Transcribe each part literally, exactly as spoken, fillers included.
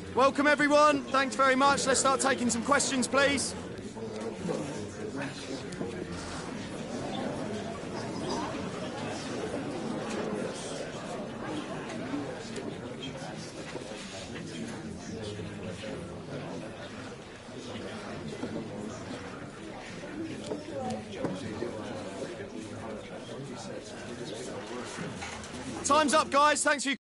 Welcome everyone, thanks very much. Let's start taking some questions, please. Time's up, guys. Thanks for your...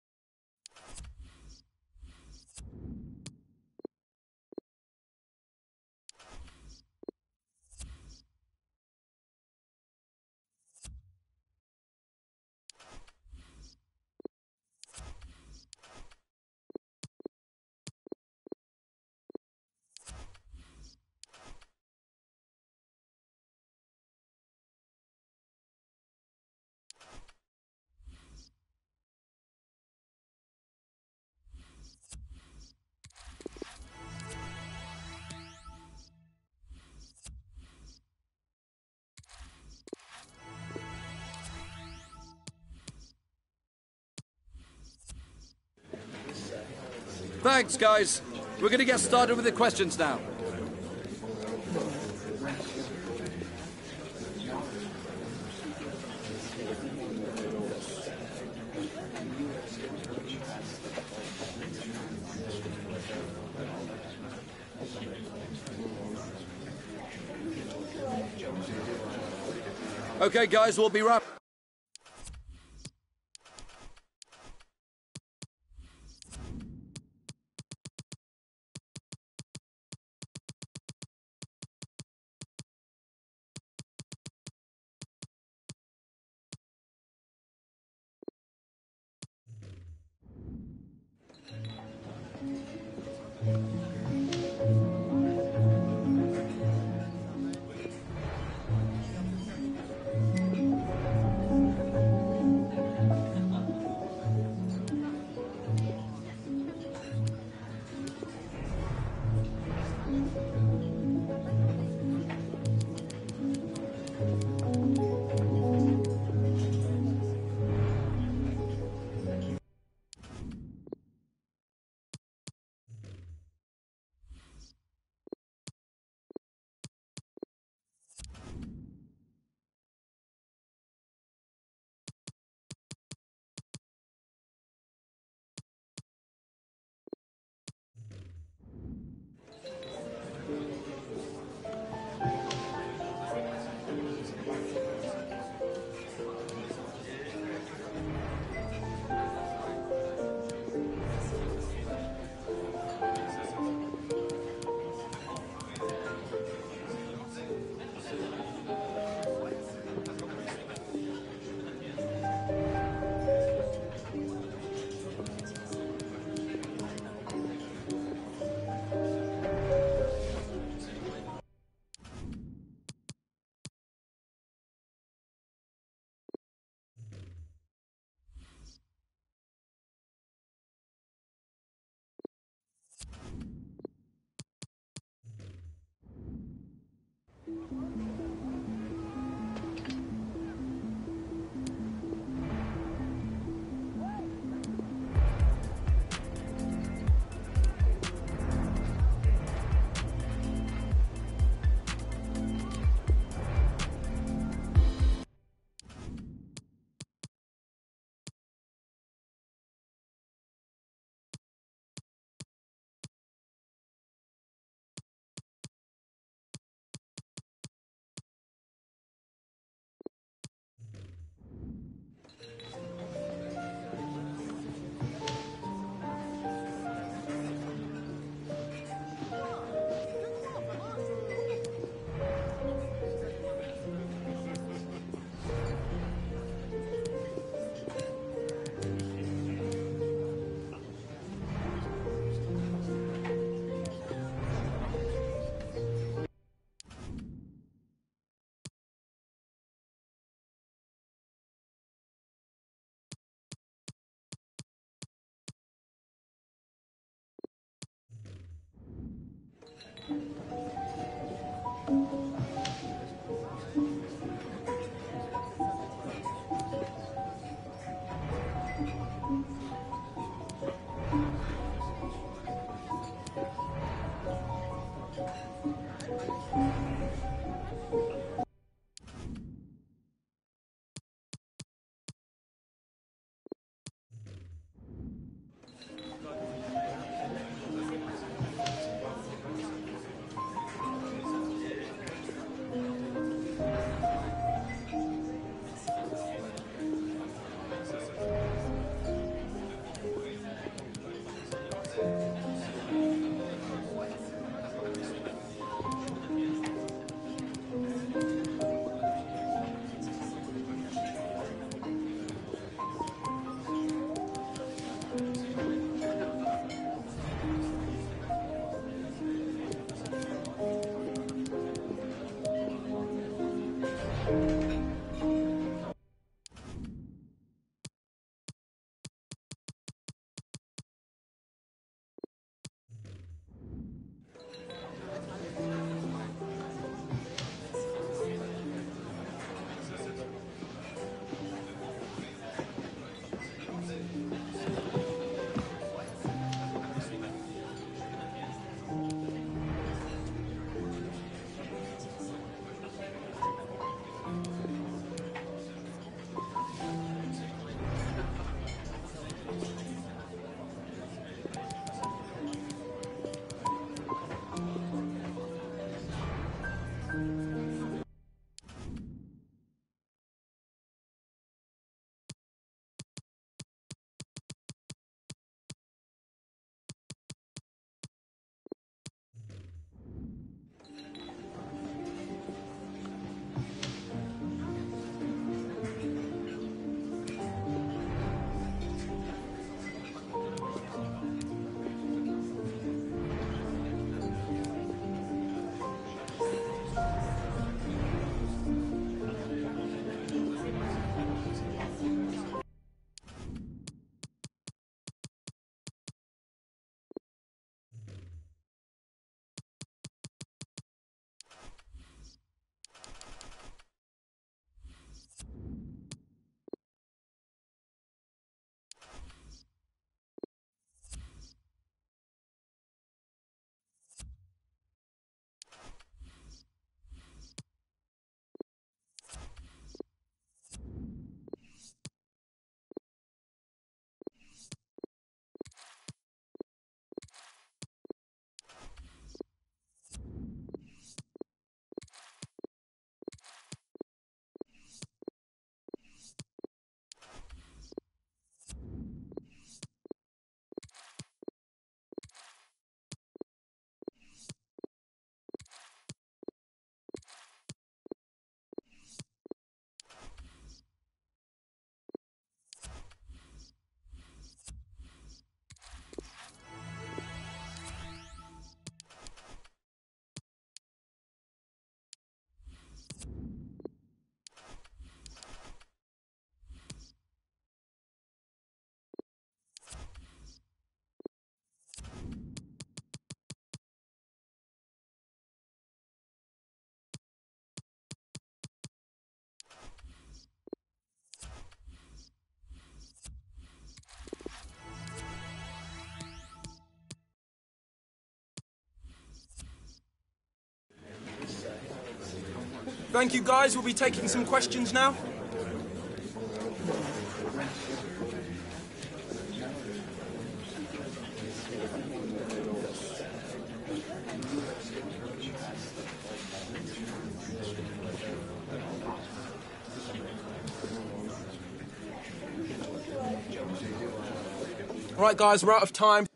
Thanks, guys. We're going to get started with the questions now. Okay, guys, we'll be right... Thank you, guys. We'll be taking some questions now. All right, guys, we're out of time.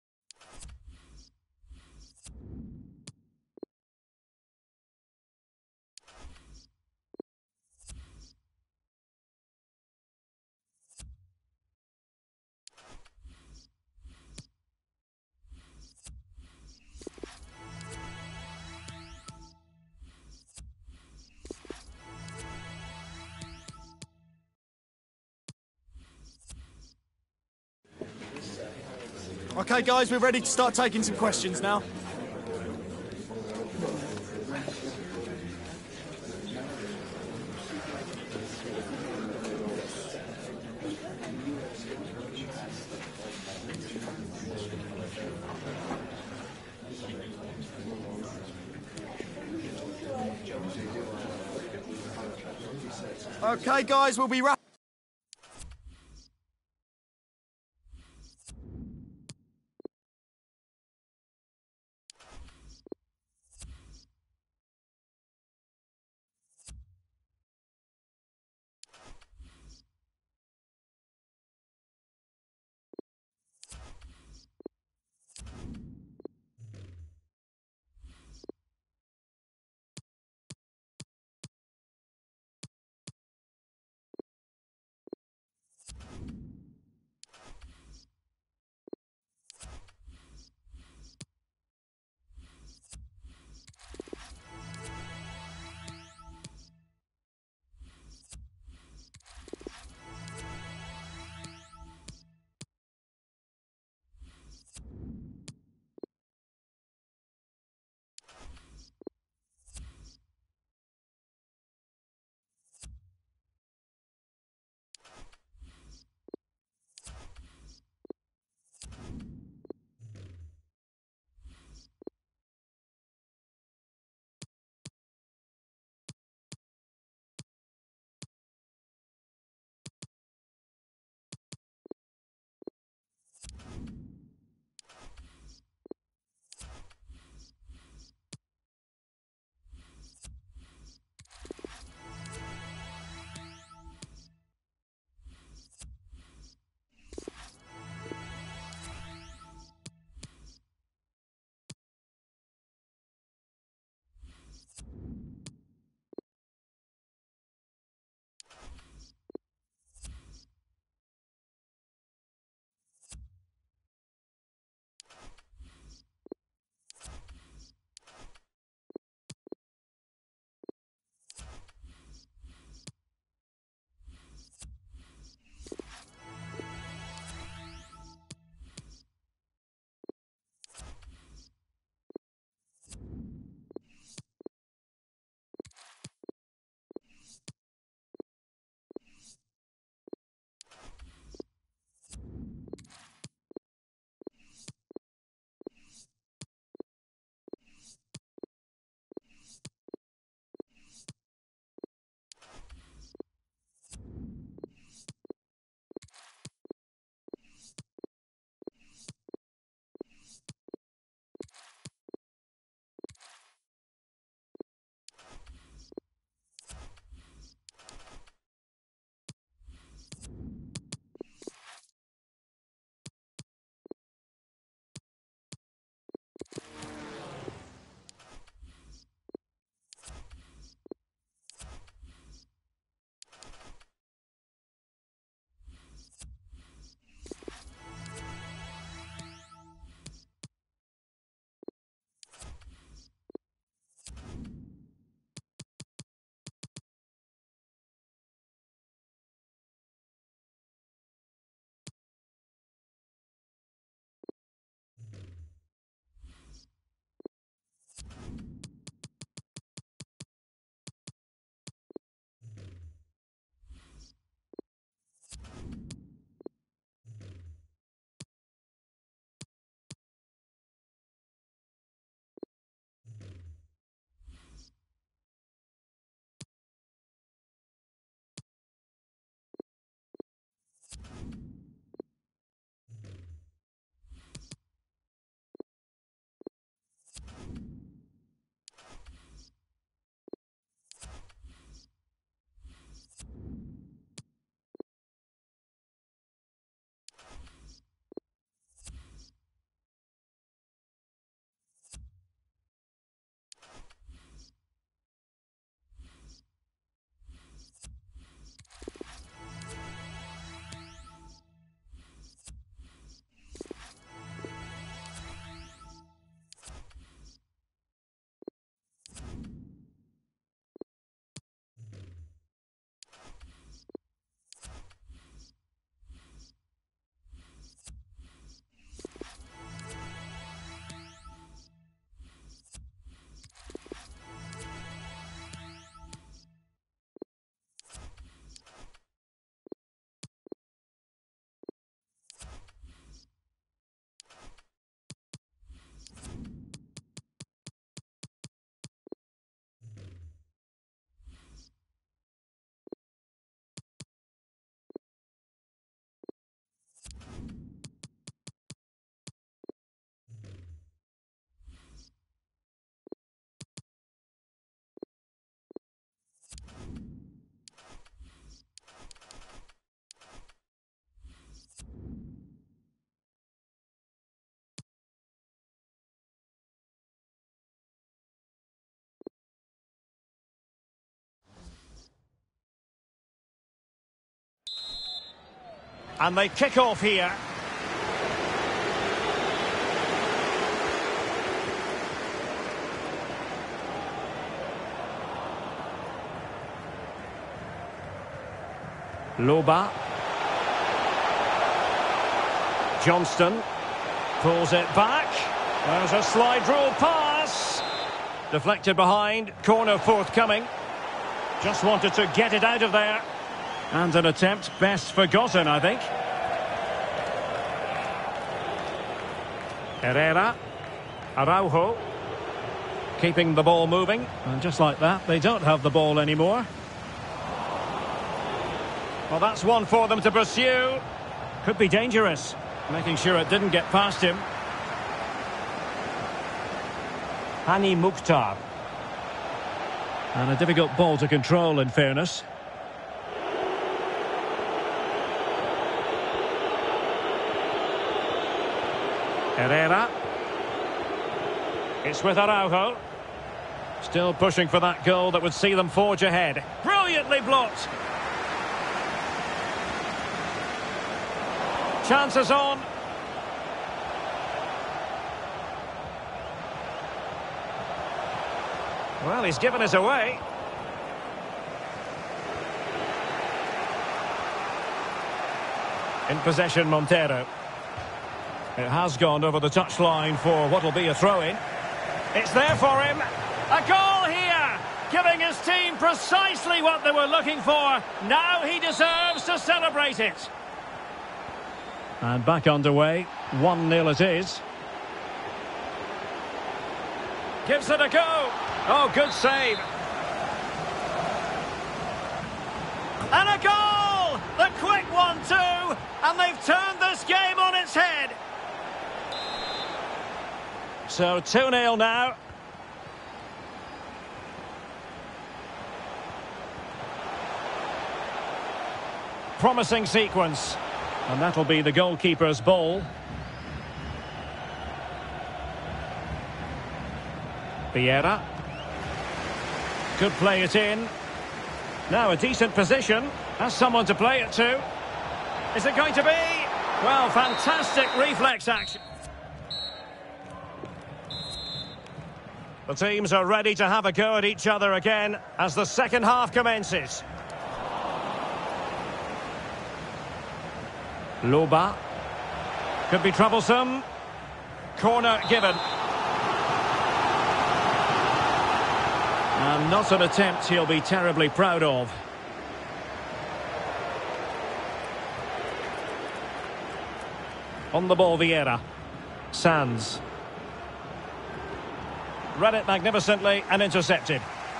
Okay, guys, we're ready to start taking some questions now. Okay, guys, we'll be wrapping. And they kick off here. Loba. Johnston pulls it back. There's a slide rule pass. Deflected behind. Corner forthcoming. Just wanted to get it out of there. And an attempt best forgotten, I think. Herrera. Araujo. Keeping the ball moving. And just like that, they don't have the ball anymore. Well, that's one for them to pursue. Could be dangerous. Making sure it didn't get past him. Hani Mukhtar. And a difficult ball to control, in fairness. Herrera. It's with Araujo. Still pushing for that goal that would see them forge ahead. Brilliantly blocked. Chances on. Well, he's given us away. In possession, Montero. It has gone over the touchline for what will be a throw-in. It's there for him. A goal here, giving his team precisely what they were looking for. Now he deserves to celebrate it. And back underway, one nil it is. Gives it a go. Oh, good save. And a goal! The quick one too, and they've turned this game on its head. So two nil now. Promising sequence. And that'll be the goalkeeper's ball. Vieira. Could play it in. Now a decent position. Has someone to play it to. Is it going to be? Well, fantastic reflex action. The teams are ready to have a go at each other again as the second half commences. Loba. Could be troublesome. Corner given. And not an attempt he'll be terribly proud of. On the ball, Vieira. Sands. Read it magnificently and intercepted.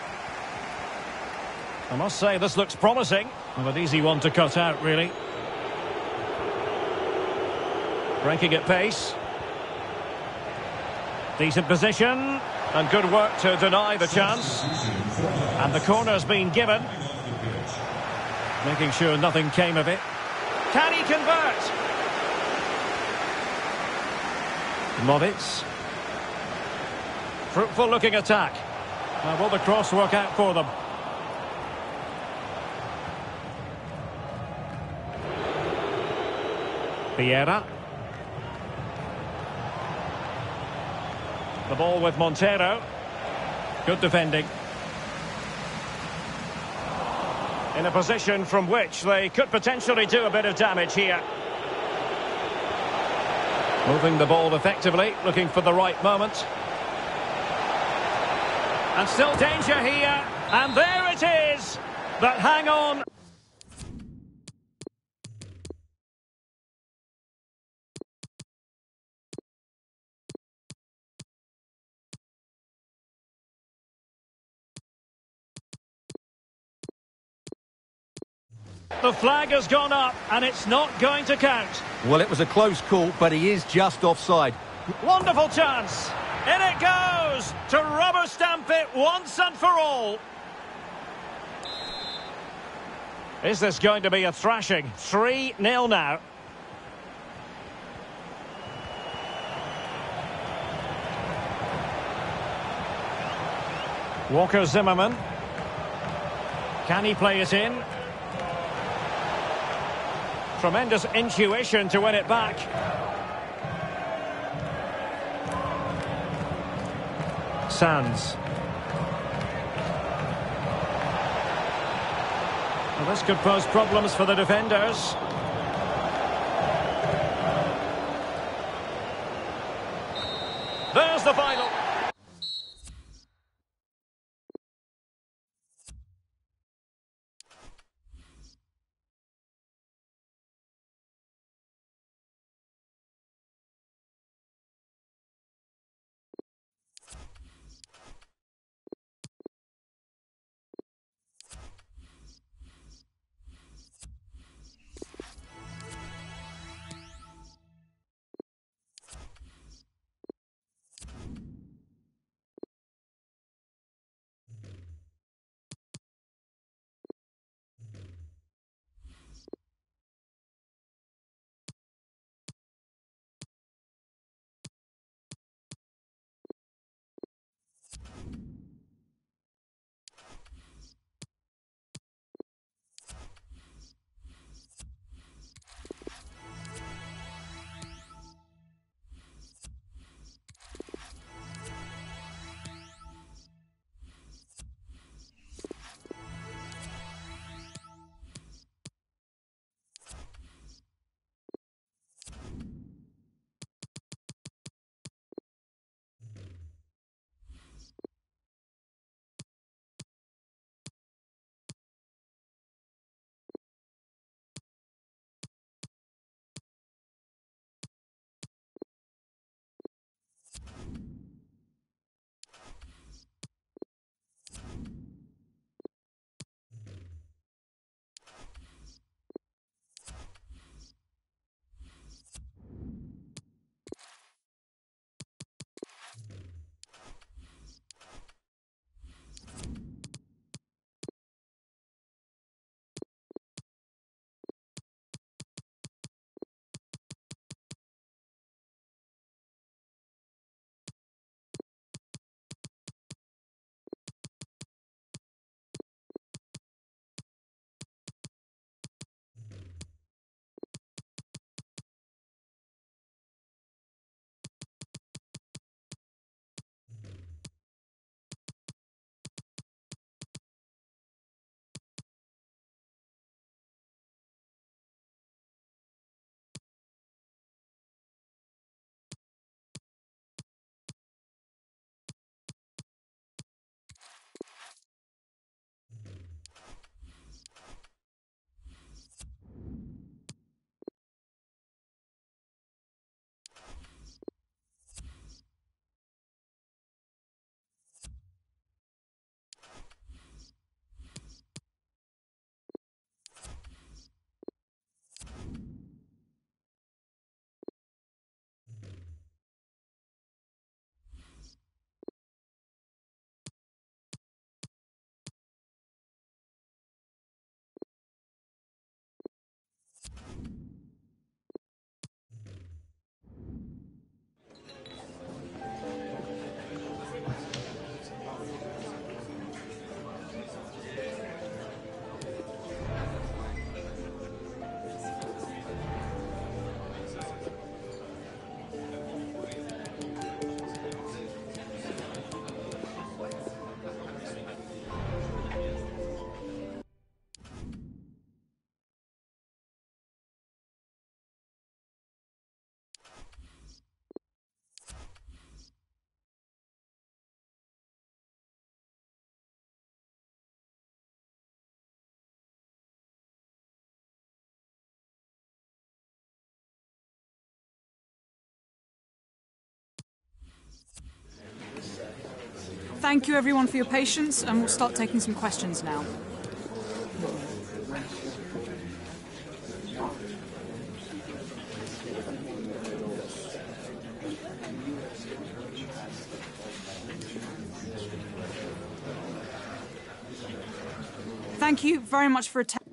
I must say, this looks promising. Well, an easy one to cut out, really. Breaking at pace. Decent position. And good work to deny the chance. And the corner's been given. Making sure nothing came of it. Can he convert? Movitz. Fruitful looking attack. Now will the cross work out for them? Vieira. The ball with Montero. Good defending. In a position from which they could potentially do a bit of damage here. Moving the ball effectively, looking for the right moment. And still danger here. And there it is. But hang on. The flag has gone up, and it's not going to count. Well, it was a close call, but he is just offside. Wonderful chance. In it goes to rubber stamp it once and for all. Is this going to be a thrashing? three nil now. Walker Zimmerman. Can he play it in? Tremendous intuition to win it back. Sands. Well, this could pose problems for the defenders. There's the final. Thank you everyone for your patience, and we'll start taking some questions now. Thank you very much for attending.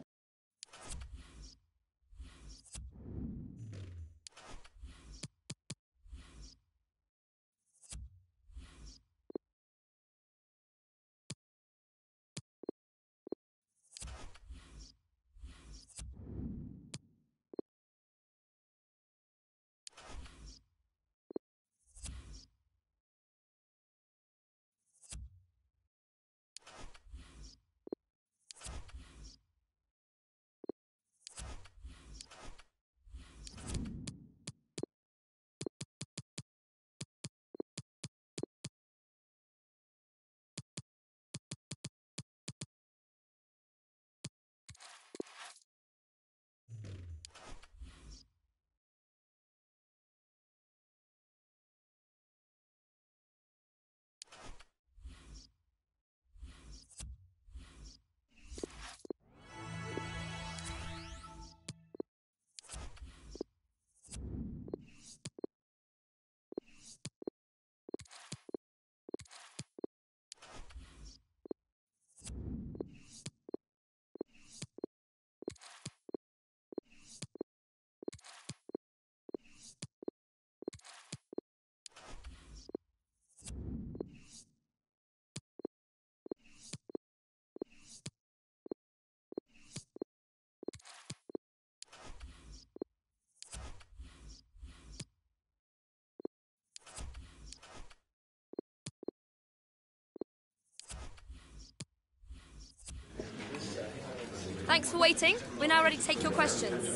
Thanks for waiting. We're now ready to take your questions.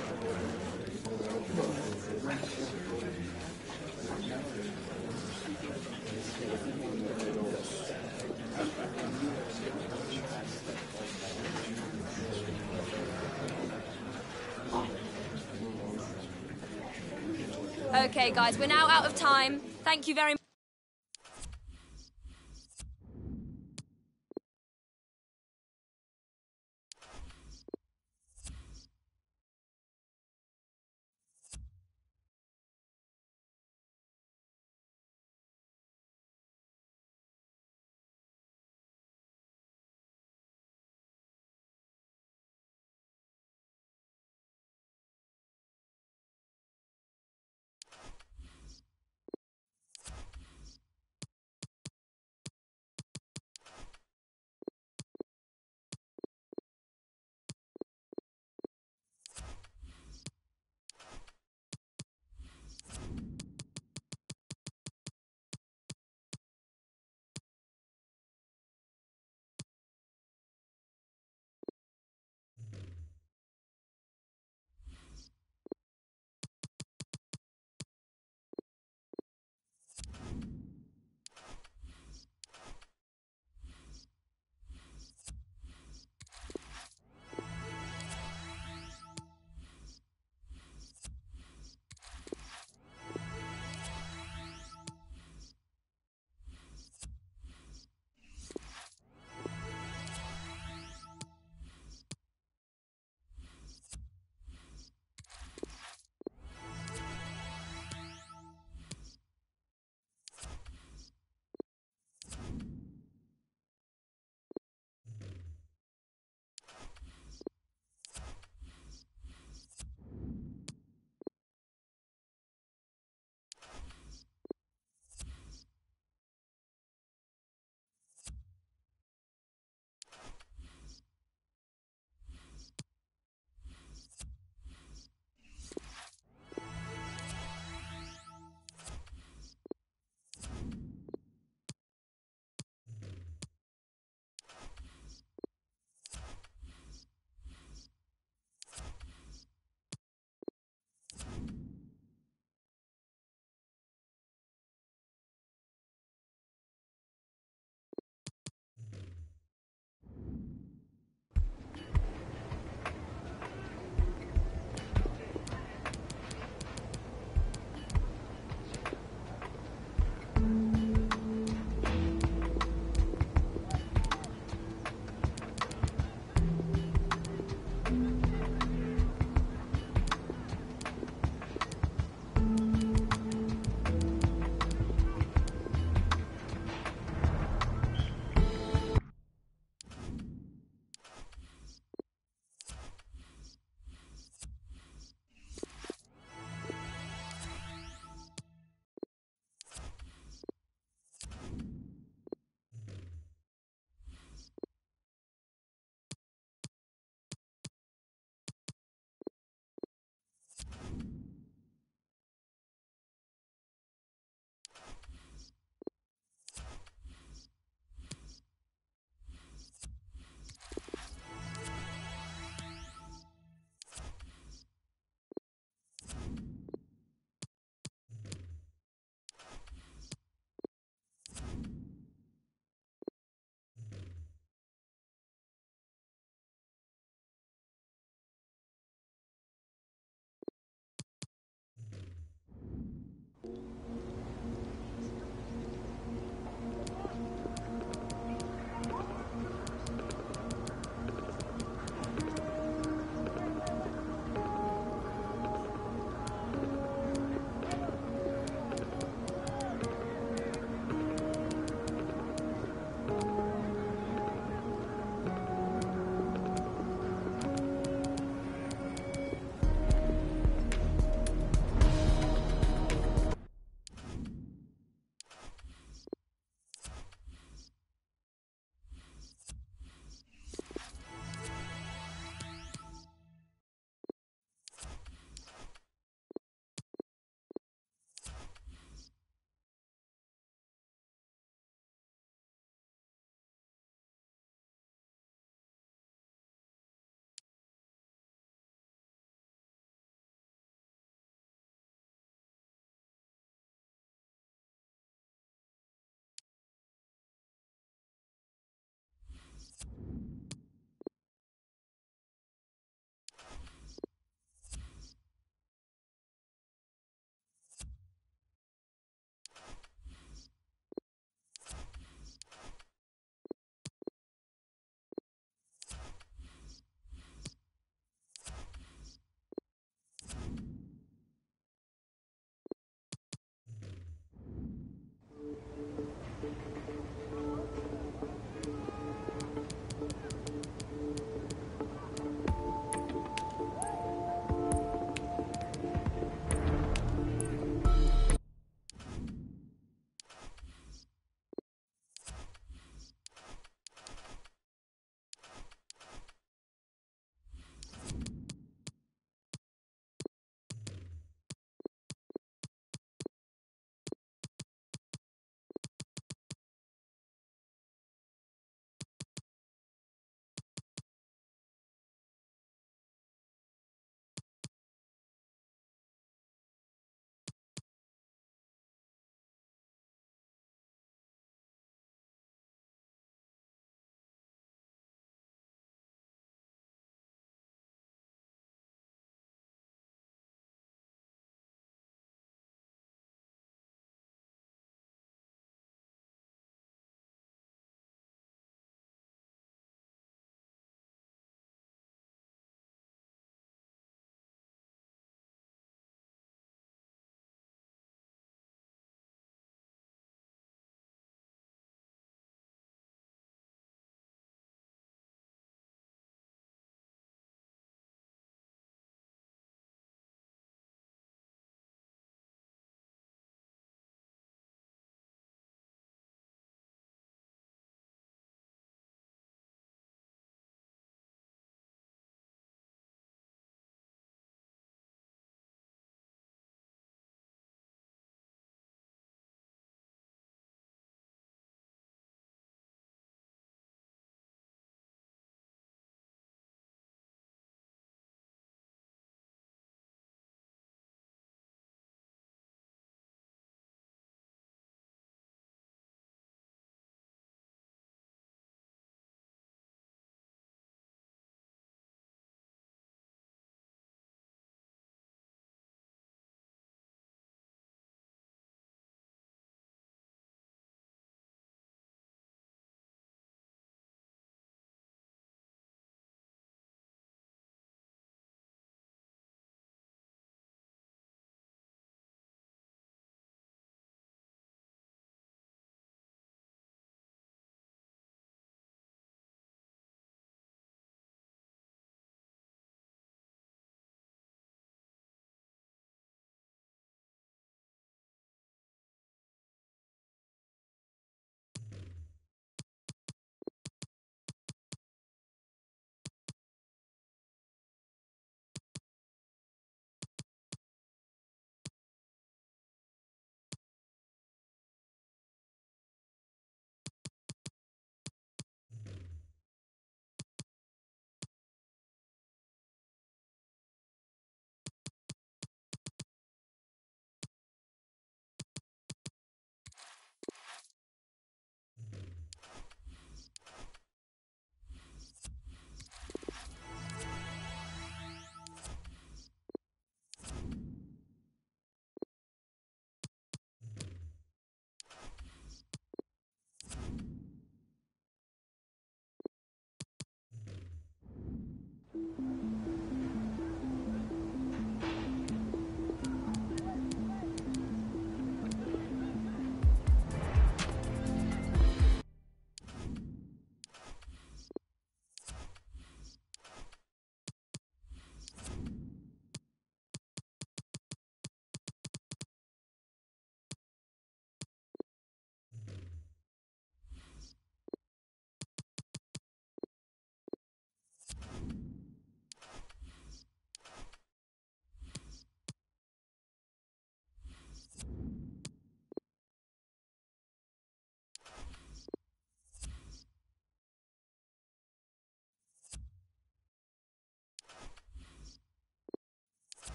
Okay, guys, we're now out of time. Thank you very much.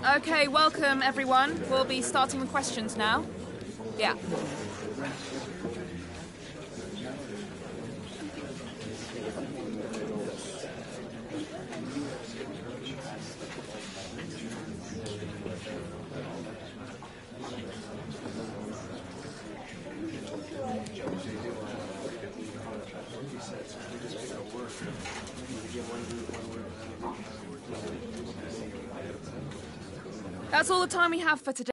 Okay, welcome everyone. We'll be starting with questions now. Yeah. That's all the time we have for today.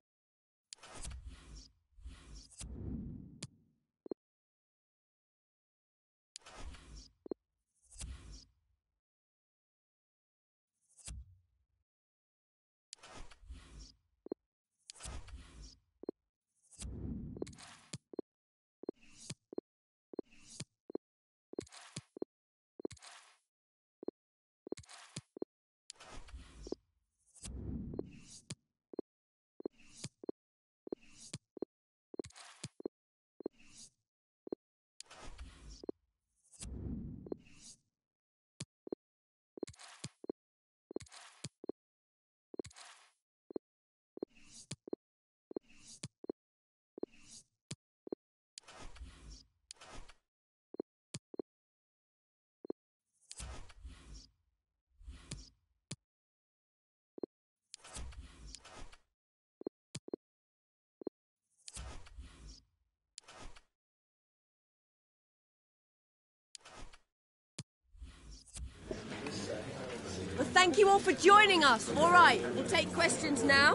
Well, thank you all for joining us. All right, we'll take questions now.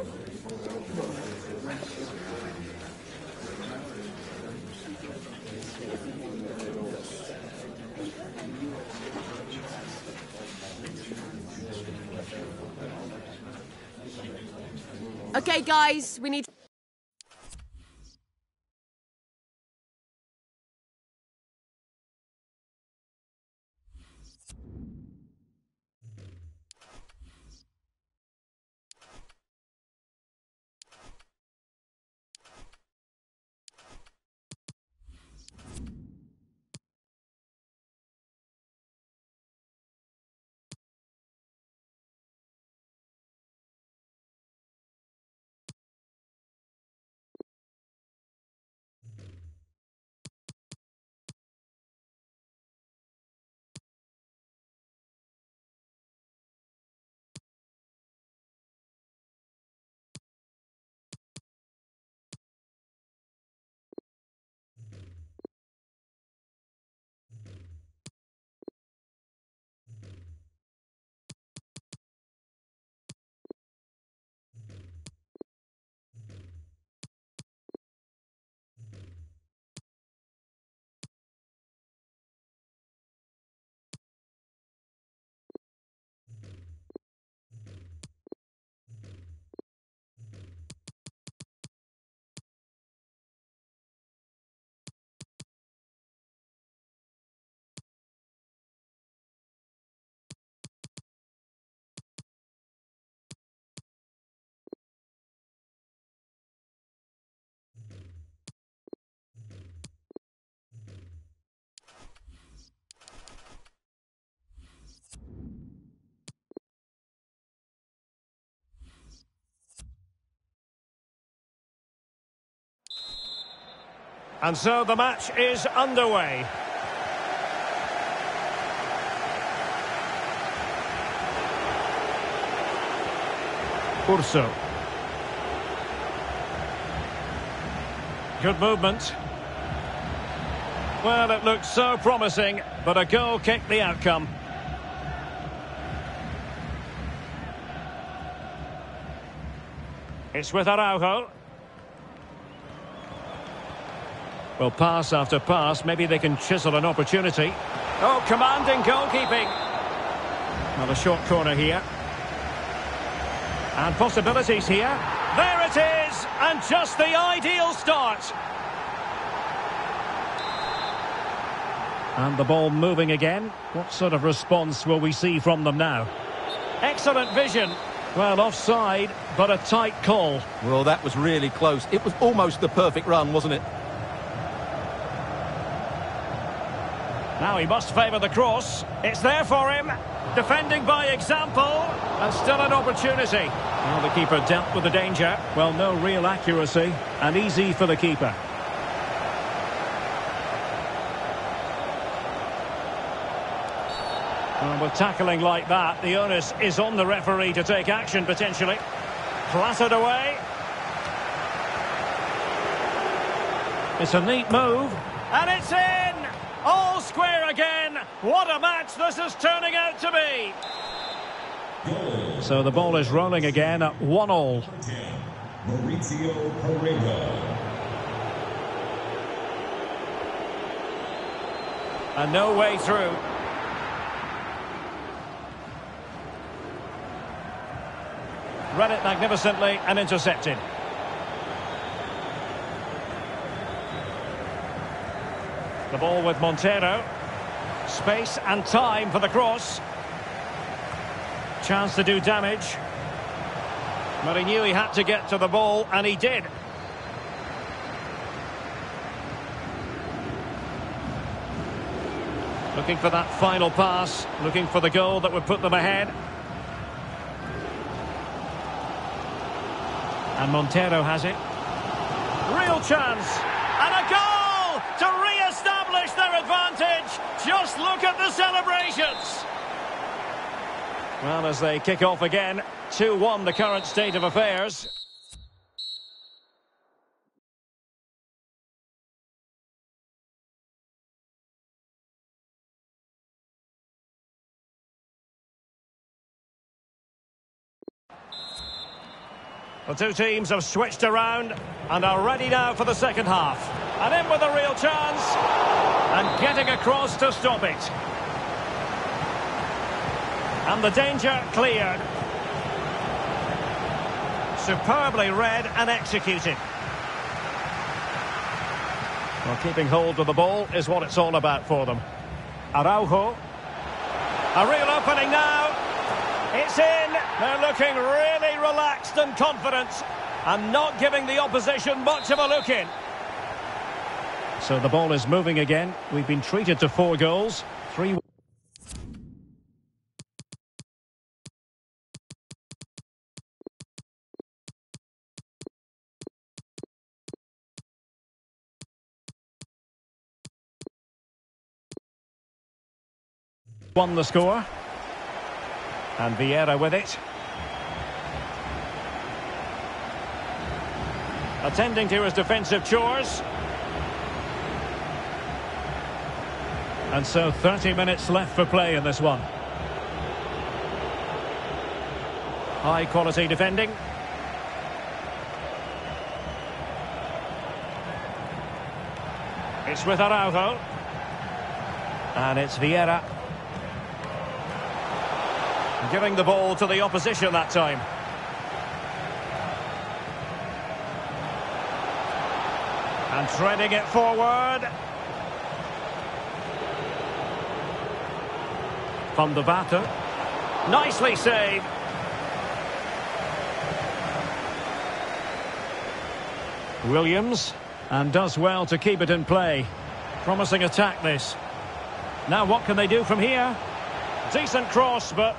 Okay, guys, we need... And so the match is underway. Urso. Good movement. Well, it looked so promising, but a goal kicked the outcome. It's with Araujo. Well, pass after pass, maybe they can chisel an opportunity. Oh, commanding goalkeeping. Well, a short corner here. And possibilities here. There it is! And just the ideal start. And the ball moving again. What sort of response will we see from them now? Excellent vision. Well, offside, but a tight call. Well, that was really close. It was almost the perfect run, wasn't it? Now he must favour the cross. It's there for him. Defending by example. And still an opportunity. Well, the keeper dealt with the danger. Well, no real accuracy, and easy for the keeper. Well, with tackling like that, the onus is on the referee to take action, potentially. Clattered away. It's a neat move. And it's in! All square again. What a match this is turning out to be. So the ball is rolling again at one all. Mauricio Pereyra. And no way through. Read it magnificently and intercepted. The ball with Montero. Space and time for the cross. Chance to do damage. But he knew he had to get to the ball, and he did. Looking for that final pass. Looking for the goal that would put them ahead. And Montero has it. Real chance. And a goal to re-establish their advantage. Just look at the celebrations. Well, as they kick off again, two one the current state of affairs. The two teams have switched around and are ready now for the second half. And in with a real chance. And getting across to stop it. And the danger cleared. Superbly read and executed. Well, keeping hold of the ball is what it's all about for them. Araujo. A real opening now. It's in. They're looking really relaxed and confident and not giving the opposition much of a look in. So the ball is moving again. We've been treated to four goals. Three. Won the score. And Vieira with it. Attending to his defensive chores. And so thirty minutes left for play in this one. High quality defending. It's with Araujo. And it's Vieira. Giving the ball to the opposition that time. And threading it forward. Van de Vaart. Nicely saved. Williams. And does well to keep it in play. Promising attack this. Now what can they do from here? Decent cross, but...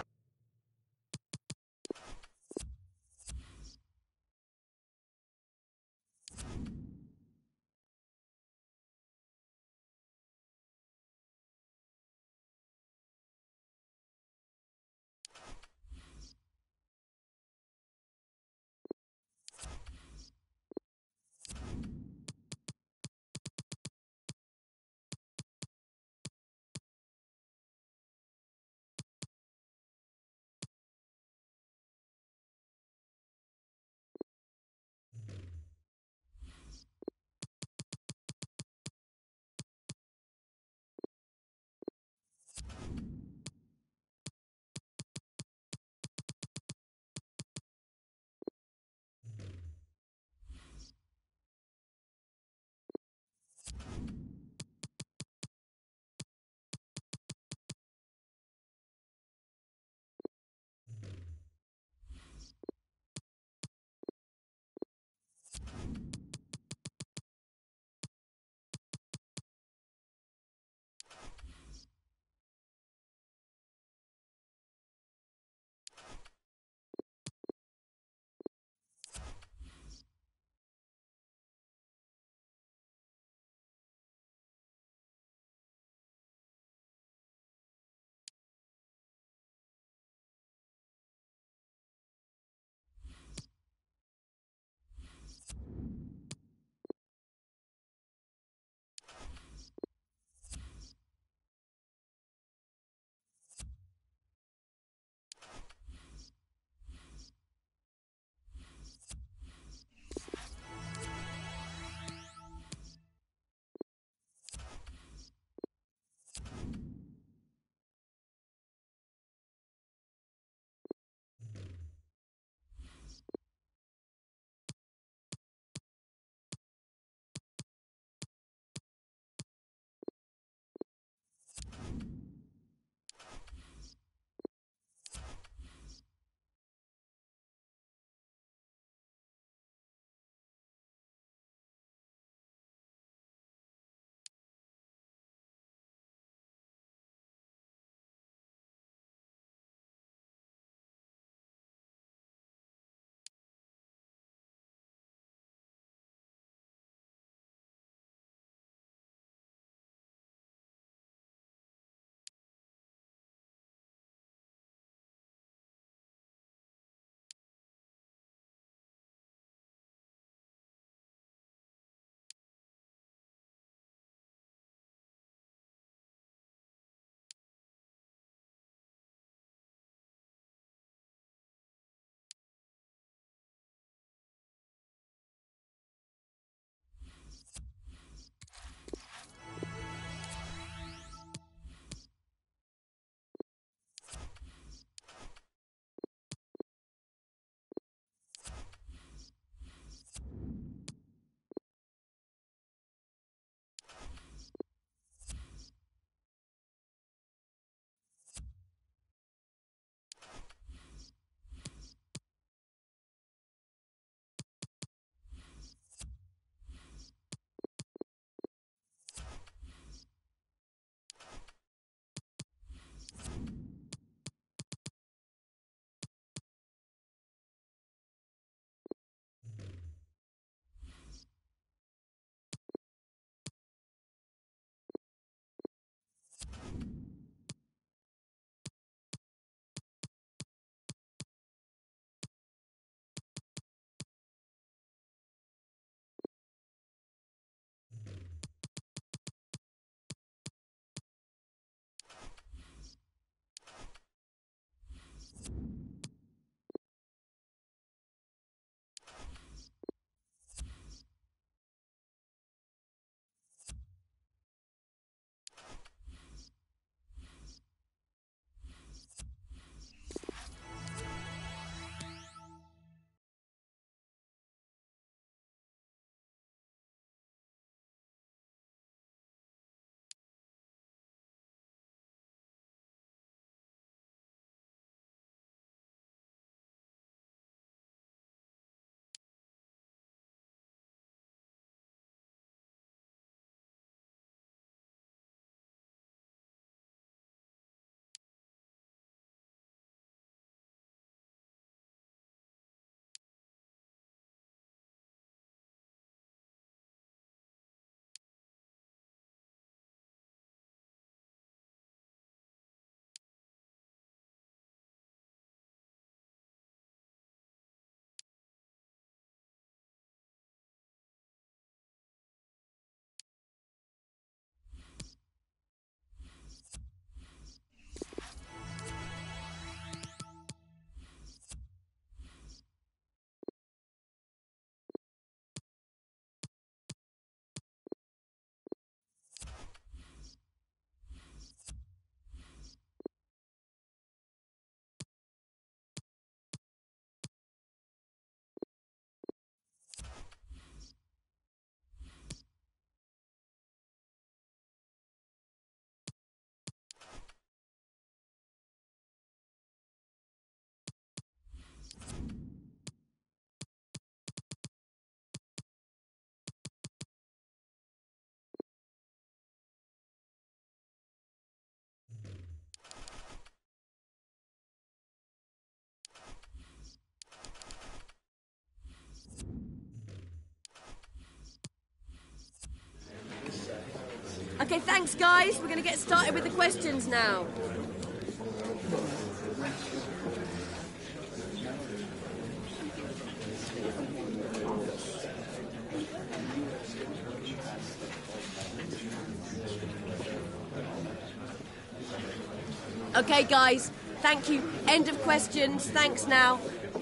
Okay, thanks, guys. We're going to get started with the questions now. Okay, guys. Thank you. End of questions. Thanks now.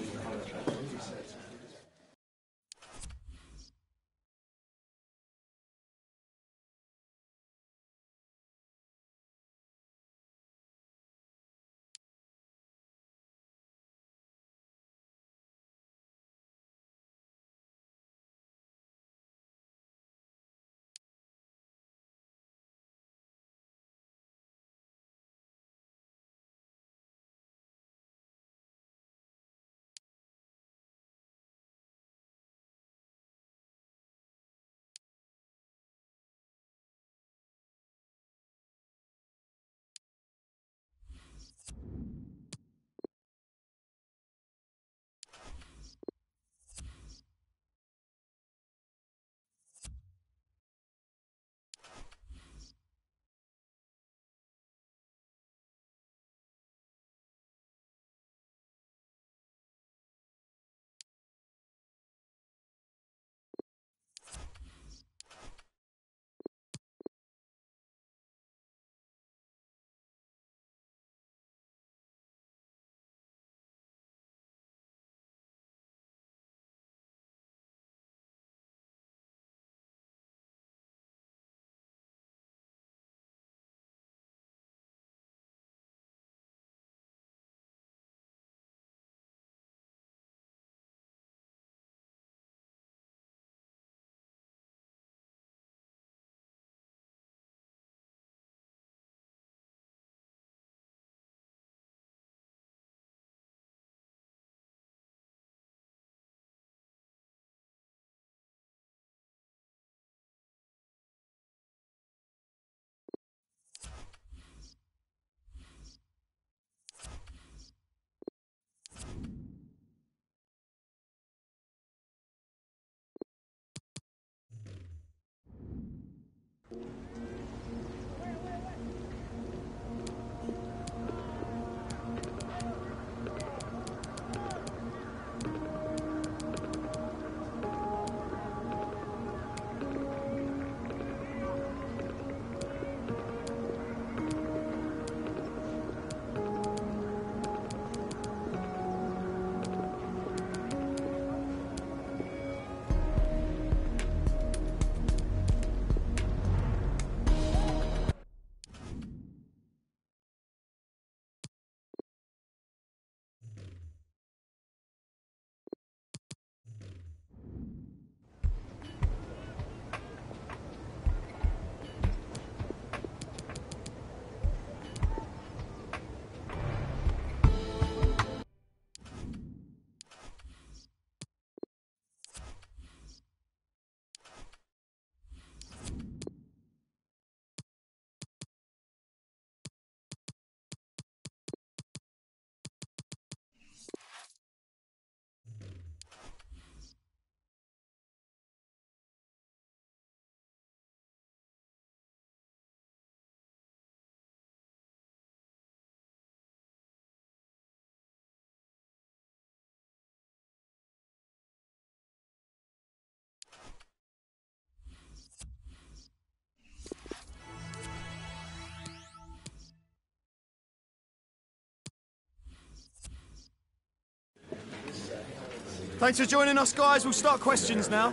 Thanks for joining us, guys. We'll start questions now.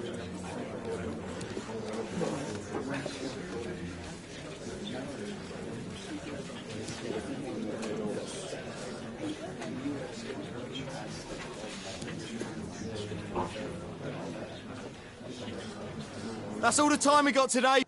That's all the time we got today.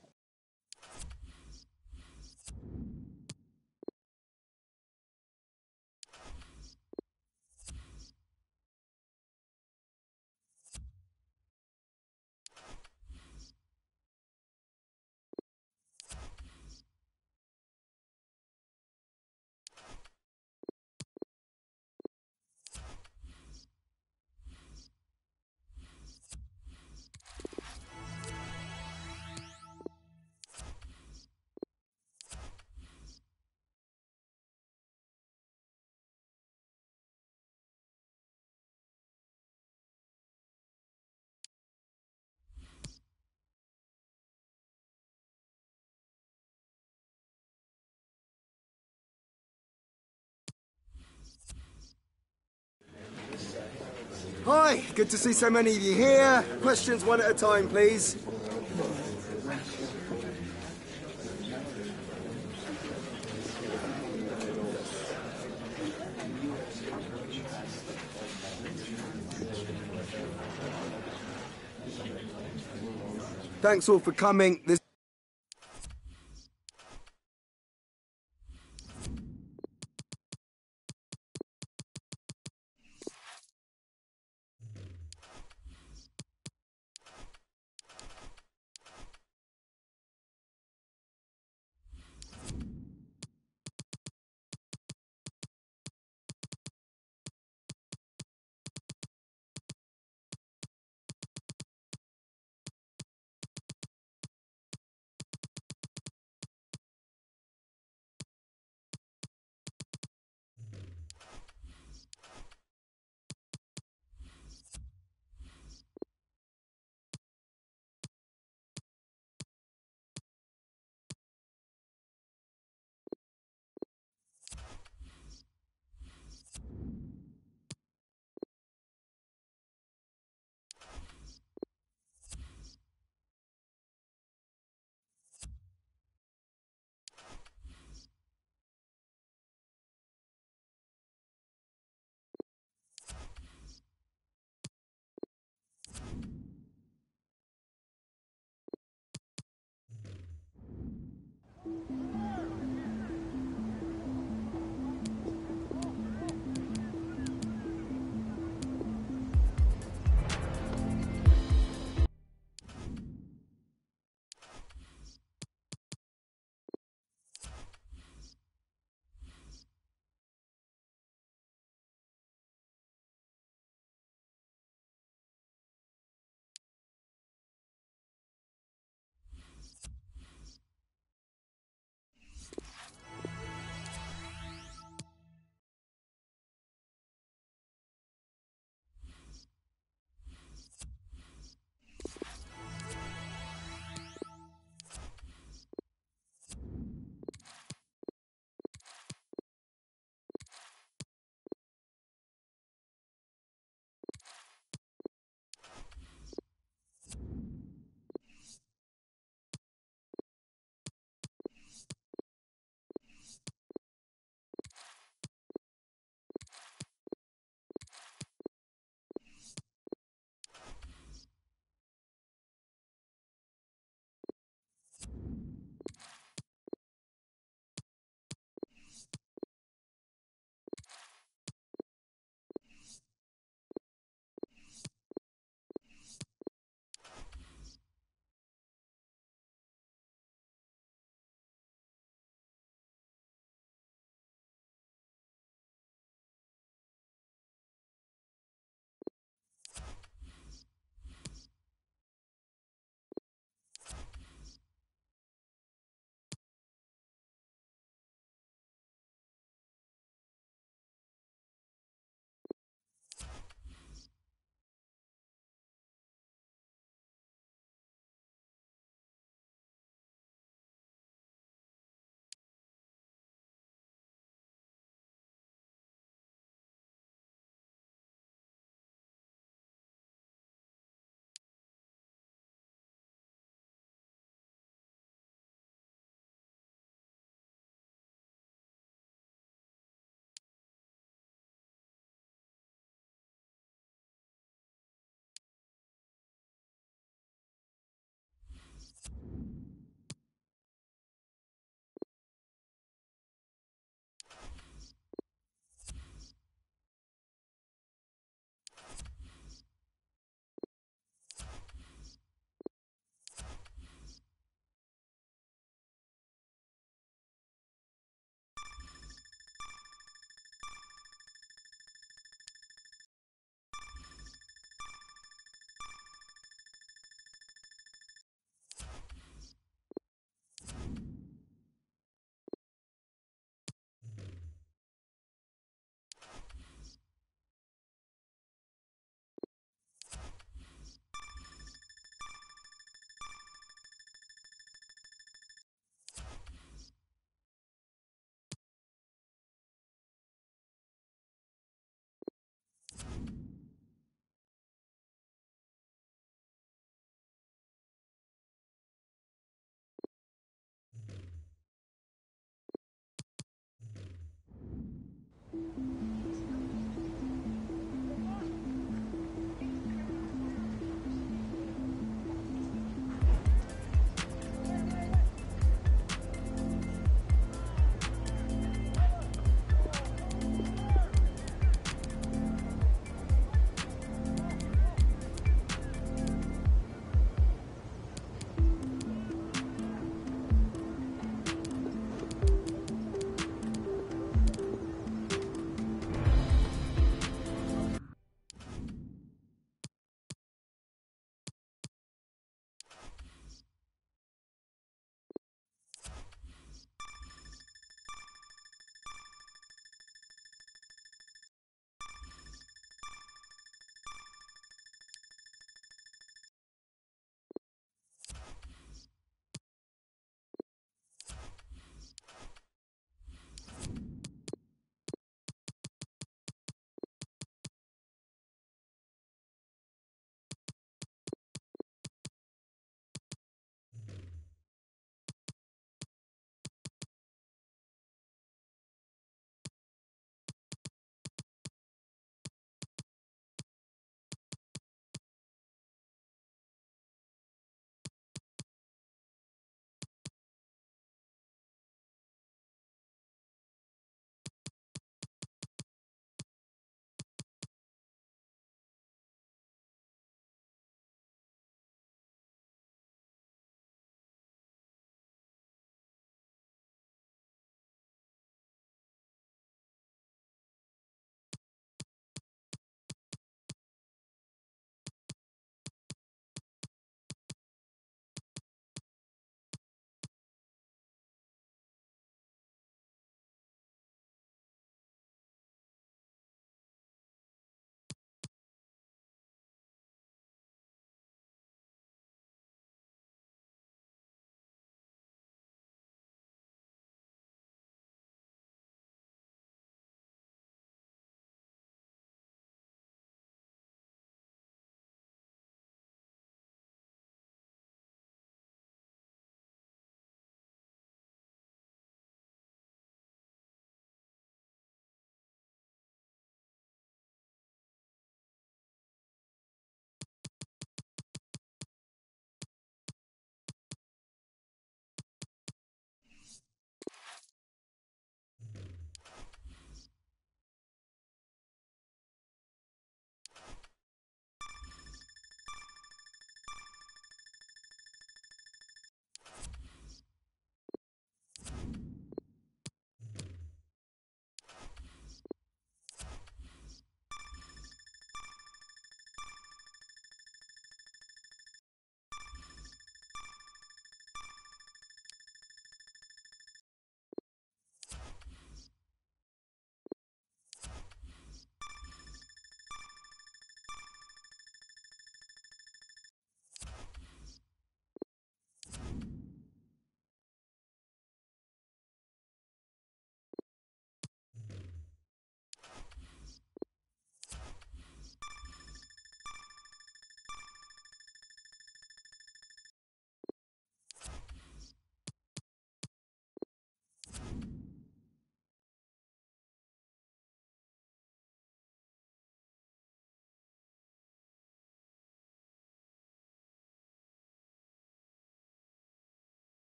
Hi, good to see so many of you here. Questions one at a time, please. Thanks all for coming. This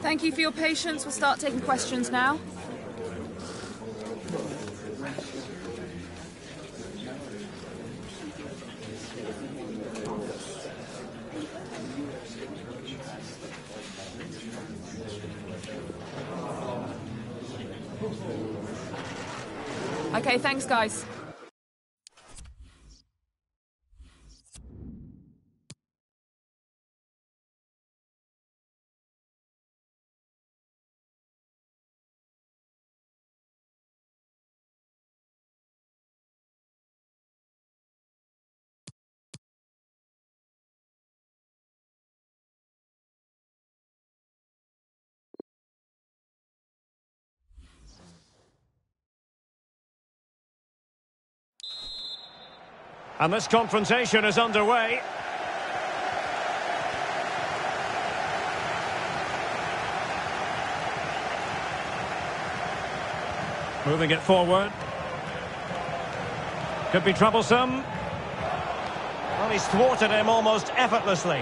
Thank you for your patience. We'll start taking questions now. Okay, thanks, guys. And this confrontation is underway. Moving it forward. Could be troublesome. Well, he's thwarted him almost effortlessly.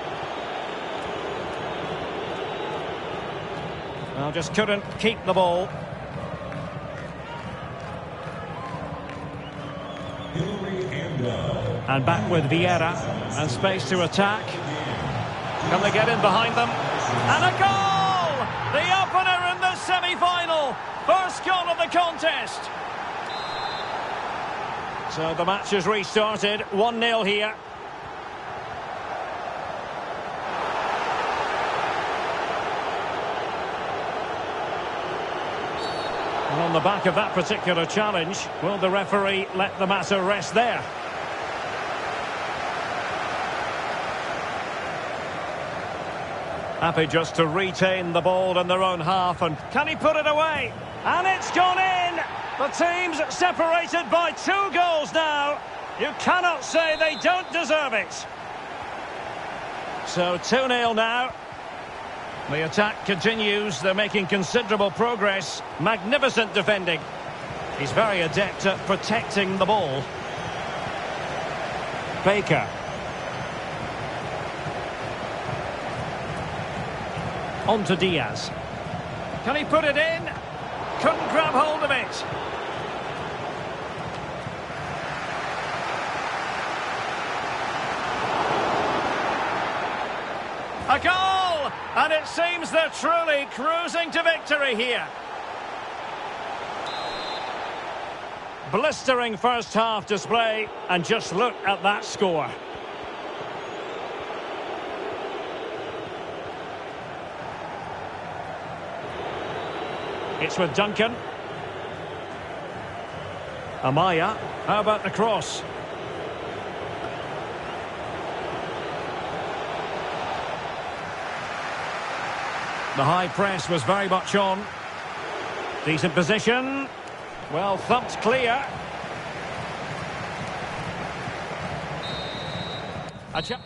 Well, just couldn't keep the ball. And back with Vieira, and space to attack. Can they get in behind them? And a goal! The opener in the semi-final. First goal of the contest. So the match has restarted. one nil here. And on the back of that particular challenge, will the referee let the matter rest there? Happy just to retain the ball in their own half, and can he put it away? And it's gone in! The team's separated by two goals now. You cannot say they don't deserve it. So two nil now. The attack continues. They're making considerable progress. Magnificent defending. He's very adept at protecting the ball. Baker. On to Diaz. Can he put it in? Couldn't grab hold of it. A goal! And it seems they're truly cruising to victory here. Blistering first half display, and just look at that score. It's with Duncan. Amaya. How about the cross? The high press was very much on. Decent position. Well thumped clear. A chip.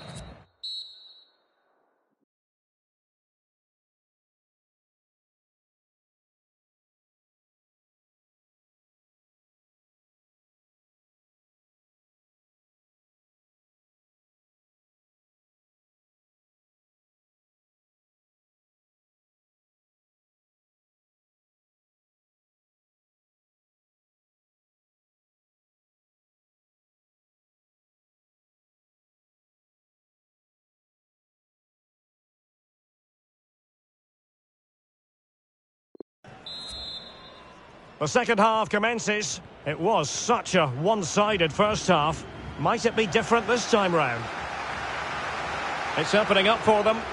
The second half commences. It was such a one-sided first half. Might it be different this time round? It's opening up for them.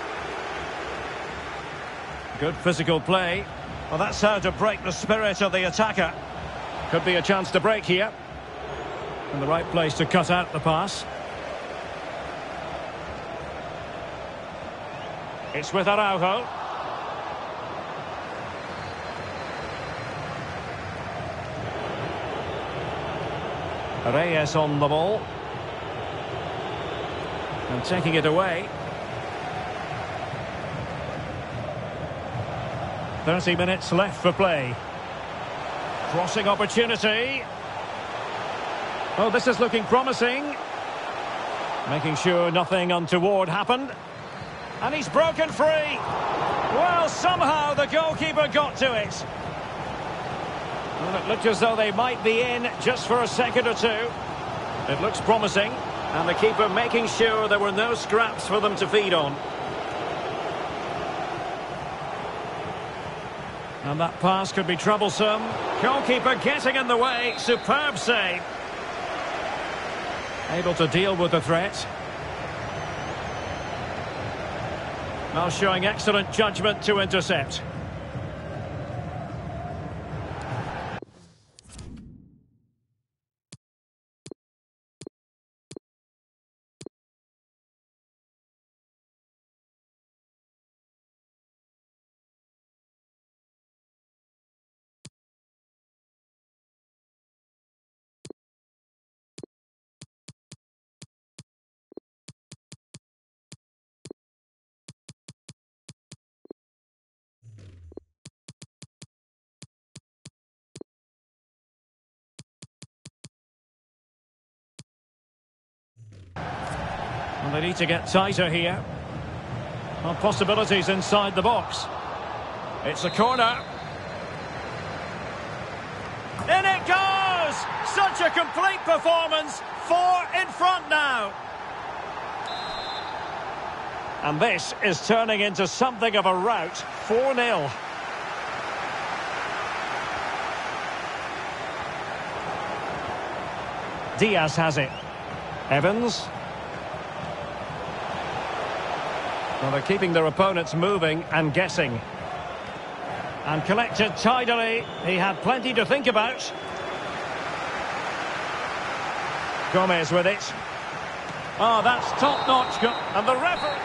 Good physical play. Well, that's how to break the spirit of the attacker. Could be a chance to break here. And the right place to cut out the pass. It's with Araujo. Reyes on the ball. And taking it away. thirty minutes left for play. Crossing opportunity. Oh, this is looking promising. Making sure nothing untoward happened. And he's broken free. Well, somehow the goalkeeper got to it. Well, it looked as though they might be in just for a second or two. It looks promising, and the keeper making sure there were no scraps for them to feed on. And that pass could be troublesome. Goalkeeper getting in the way. Superb save. Able to deal with the threat. Now showing excellent judgment to intercept. Well, they need to get tighter here. Well, possibilities inside the box. It's a corner. In it goes! Such a complete performance. Four in front now. And this is turning into something of a rout. four nil. Diaz has it. Evans. Well, they're keeping their opponents moving and guessing. And collected tidily. He had plenty to think about. Gomez with it. Oh, that's top-notch. And the referee...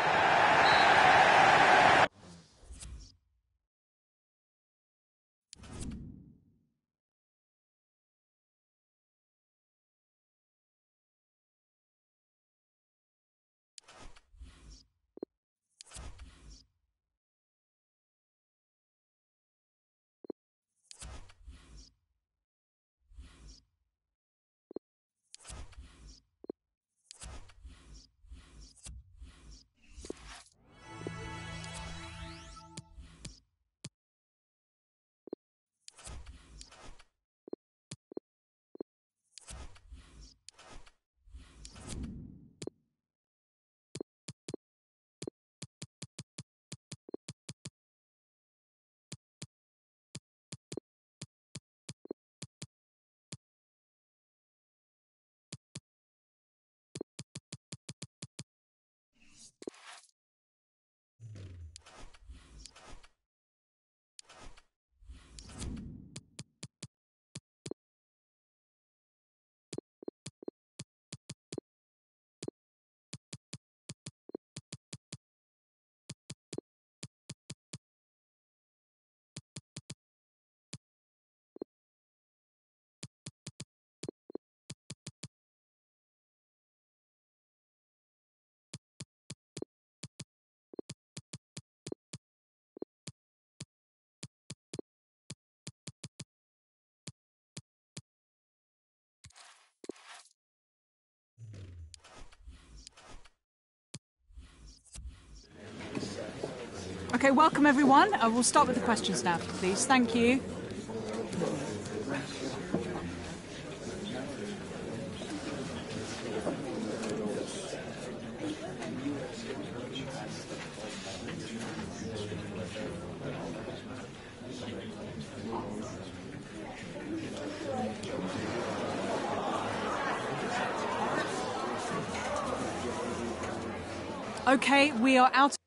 Okay, welcome everyone. Uh, we'll start with the questions now, please. Thank you. Okay, we are out.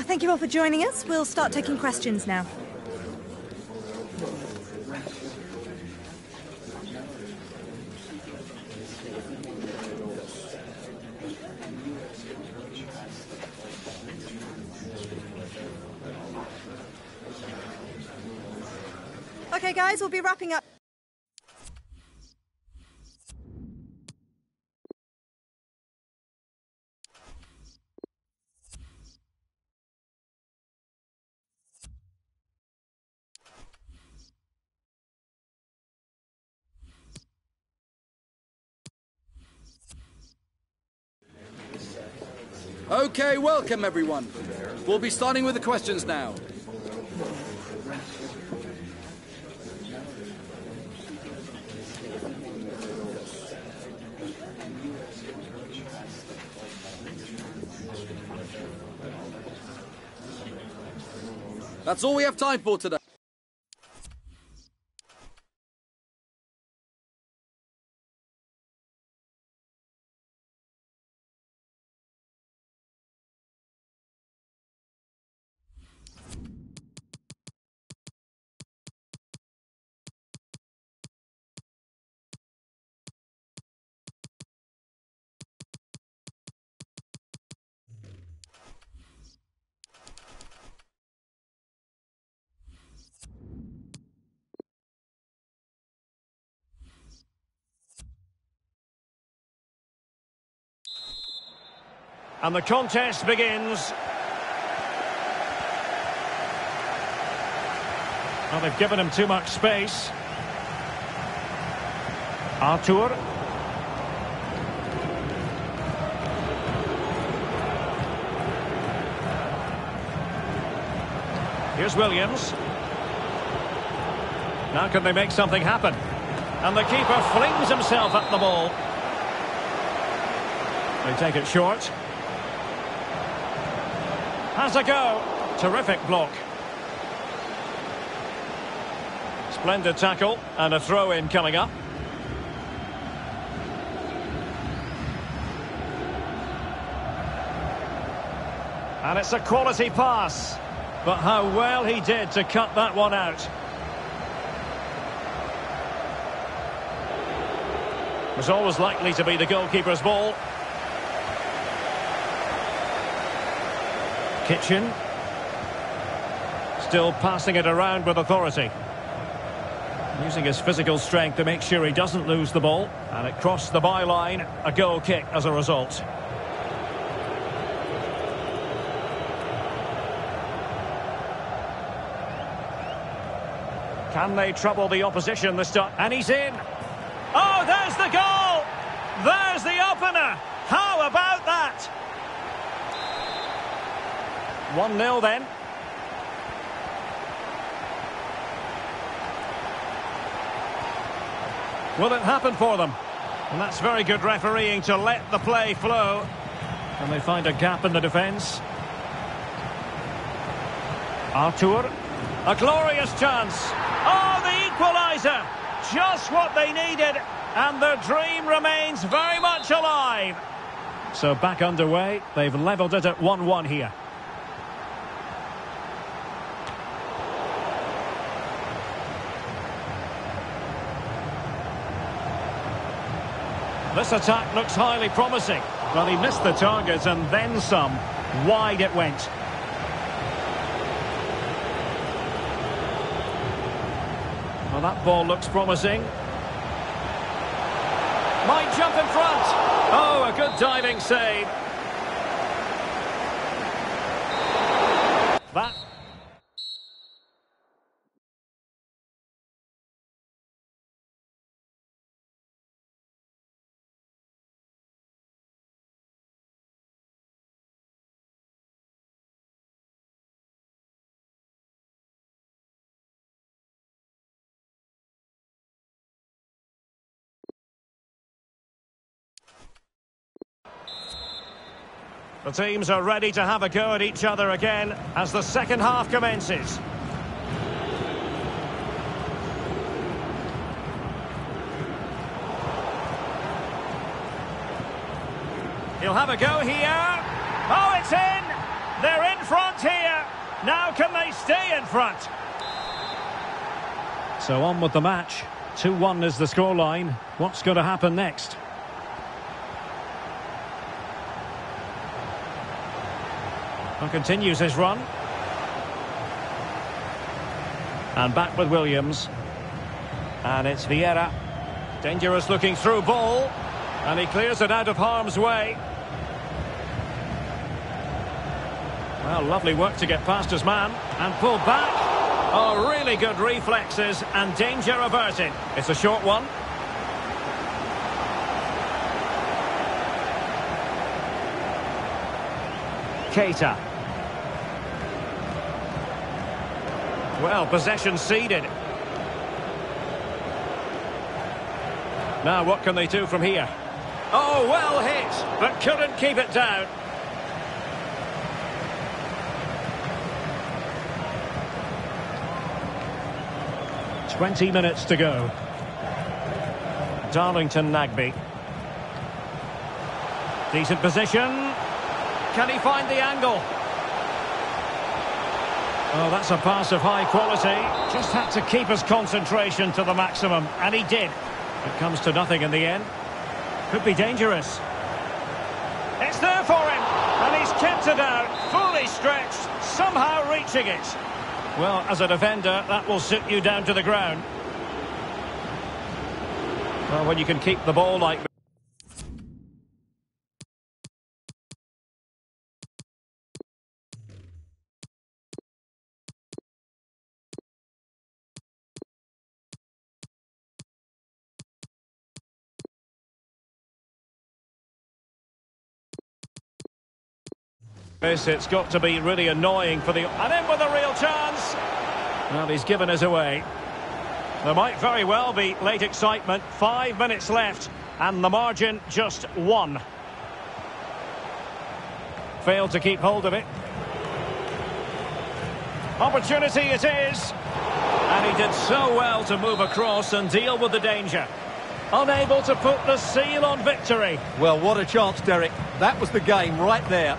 thank you all for joining us. We'll start taking questions now. Okay, guys, we'll be wrapping up. Okay, welcome everyone. We'll be starting with the questions now. That's all we have time for today. And the contest begins. Well, they've given him too much space. Arthur. Here's Williams. Now can they make something happen? And the keeper flings himself at the ball. They take it short. Has a go. Terrific block. Splendid tackle and a throw-in coming up. And it's a quality pass. But how well he did to cut that one out. It was always likely to be the goalkeeper's ball. Kitchen. Still passing it around with authority. Using his physical strength to make sure he doesn't lose the ball. And it crossed the byline. A goal kick as a result. Can they trouble the opposition this time? And he's in. Oh, there's the goal! There's the opener! How about that? one nil then. Will it happen for them? And that's very good refereeing to let the play flow. And they find a gap in the defence. Arthur. A glorious chance. Oh, the equaliser. Just what they needed. And their dream remains very much alive. So back underway. They've levelled it at one one here. This attack looks highly promising. Well, he missed the target and then some. Wide it went. Well, that ball looks promising. Might jump in front. Oh, a good diving save. That... The teams are ready to have a go at each other again as the second half commences. He'll have a go here. Oh, it's in! They're in front here. Now can they stay in front? So on with the match. two one is the scoreline. What's going to happen next? And continues his run. And back with Williams. And it's Vieira. Dangerous looking through ball. And he clears it out of harm's way. Well, lovely work to get past his man. And pull back. Oh, really good reflexes. And danger averted. It's a short one. Keita. Well, possession ceded. Now, what can they do from here? Oh, well hit, but couldn't keep it down. Twenty minutes to go. Darlington Nagby. Decent position. Can he find the angle? Oh, that's a pass of high quality. Just had to keep his concentration to the maximum, and he did. It comes to nothing in the end. Could be dangerous. It's there for him, and he's kept it out, fully stretched, somehow reaching it. Well, as a defender, that will sit you down to the ground. Well, when you can keep the ball like that. It's got to be really annoying for the... And in with a real chance! Well, he's given us away. There might very well be late excitement. Five minutes left, and the margin just one. Failed to keep hold of it. Opportunity it is! And he did so well to move across and deal with the danger. Unable to put the seal on victory. Well, what a chance, Derek. That was the game right there.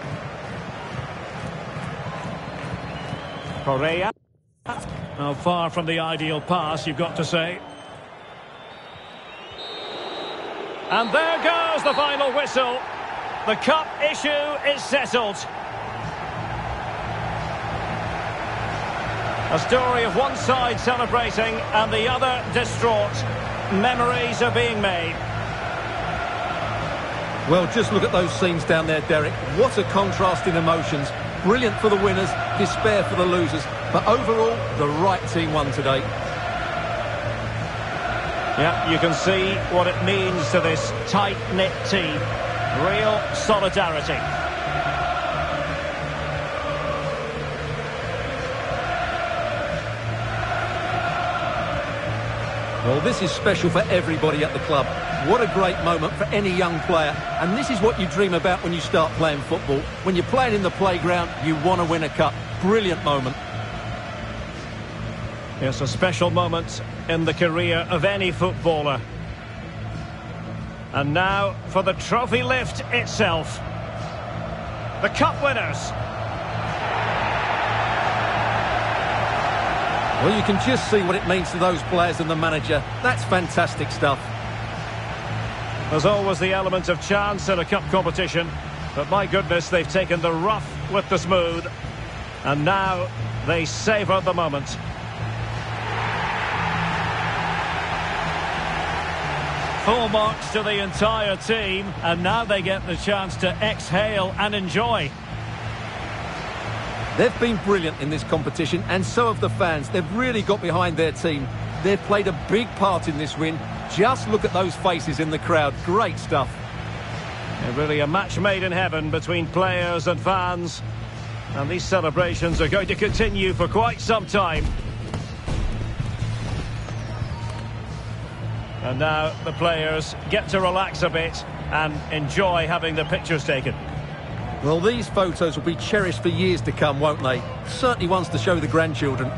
Correa. Oh, far from the ideal pass, you've got to say. And there goes the final whistle. The cup issue is settled. A story of one side celebrating and the other distraught. Memories are being made. Well, just look at those scenes down there, Derek. What a contrast in emotions. Brilliant for the winners, despair for the losers. But overall, the right team won today. Yeah, you can see what it means to this tight-knit team. Real solidarity. Well, this is special for everybody at the club. What a great moment for any young player. And this is what you dream about when you start playing football. When you're playing in the playground, you want to win a cup. Brilliant moment. It's a special moment in the career of any footballer. And now for the trophy lift itself. The cup winners. Well, you can just see what it means to those players and the manager. That's fantastic stuff. There's always the element of chance in a cup competition. But my goodness, they've taken the rough with the smooth. And now they savour the moment. Full marks to the entire team. And now they get the chance to exhale and enjoy. They've been brilliant in this competition, and so have the fans. They've really got behind their team. They've played a big part in this win. Just look at those faces in the crowd. Great stuff. Yeah, really a match made in heaven between players and fans. And these celebrations are going to continue for quite some time. And now the players get to relax a bit and enjoy having the pictures taken. Well, these photos will be cherished for years to come, won't they? Certainly ones to show the grandchildren.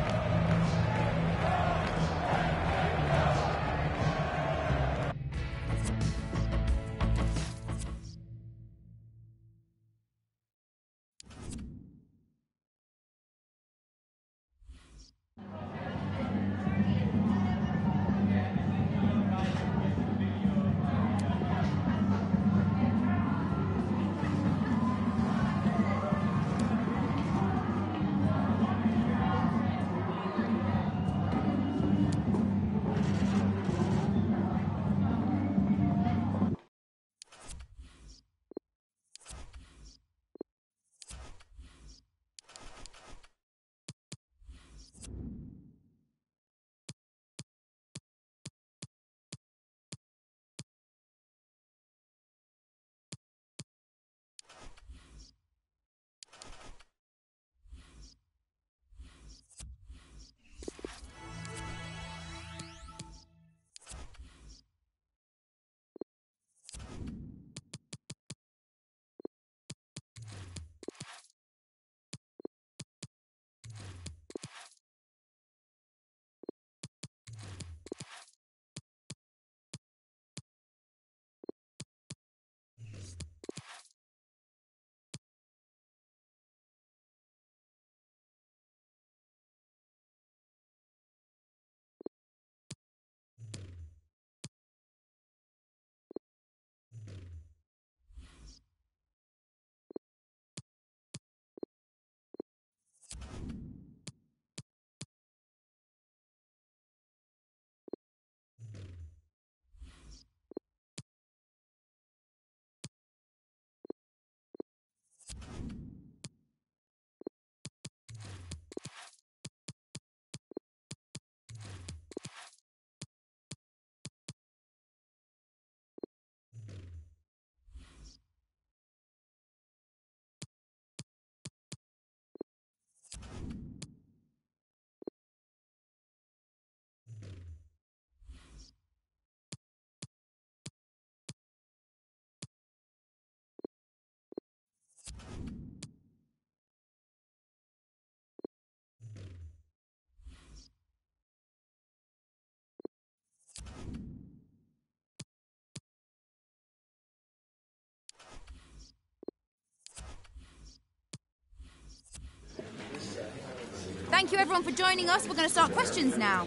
Thank you everyone for joining us. We're going to start questions now.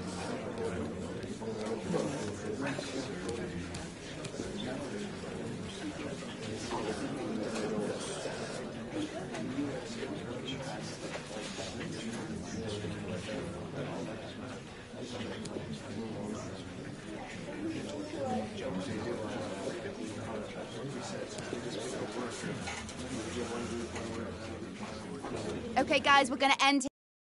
Okay, guys, we're going to end.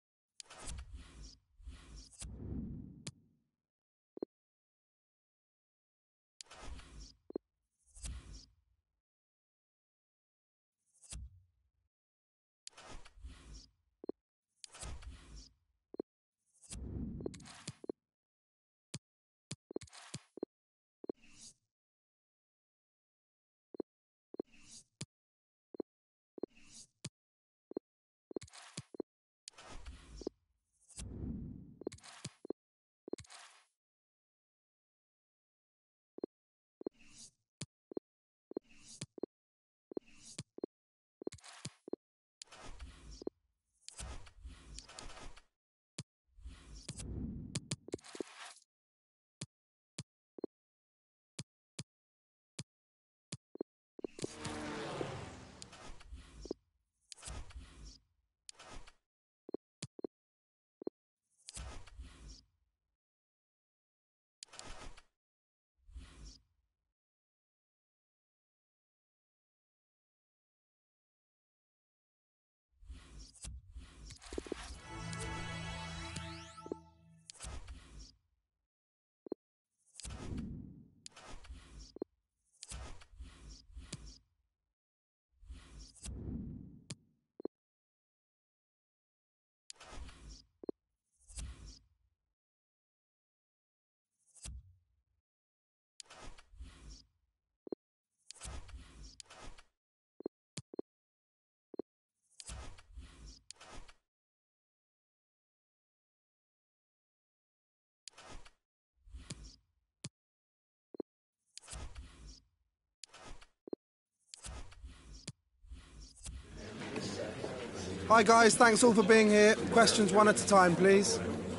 Hi guys, thanks all for being here. Questions one at a time, please.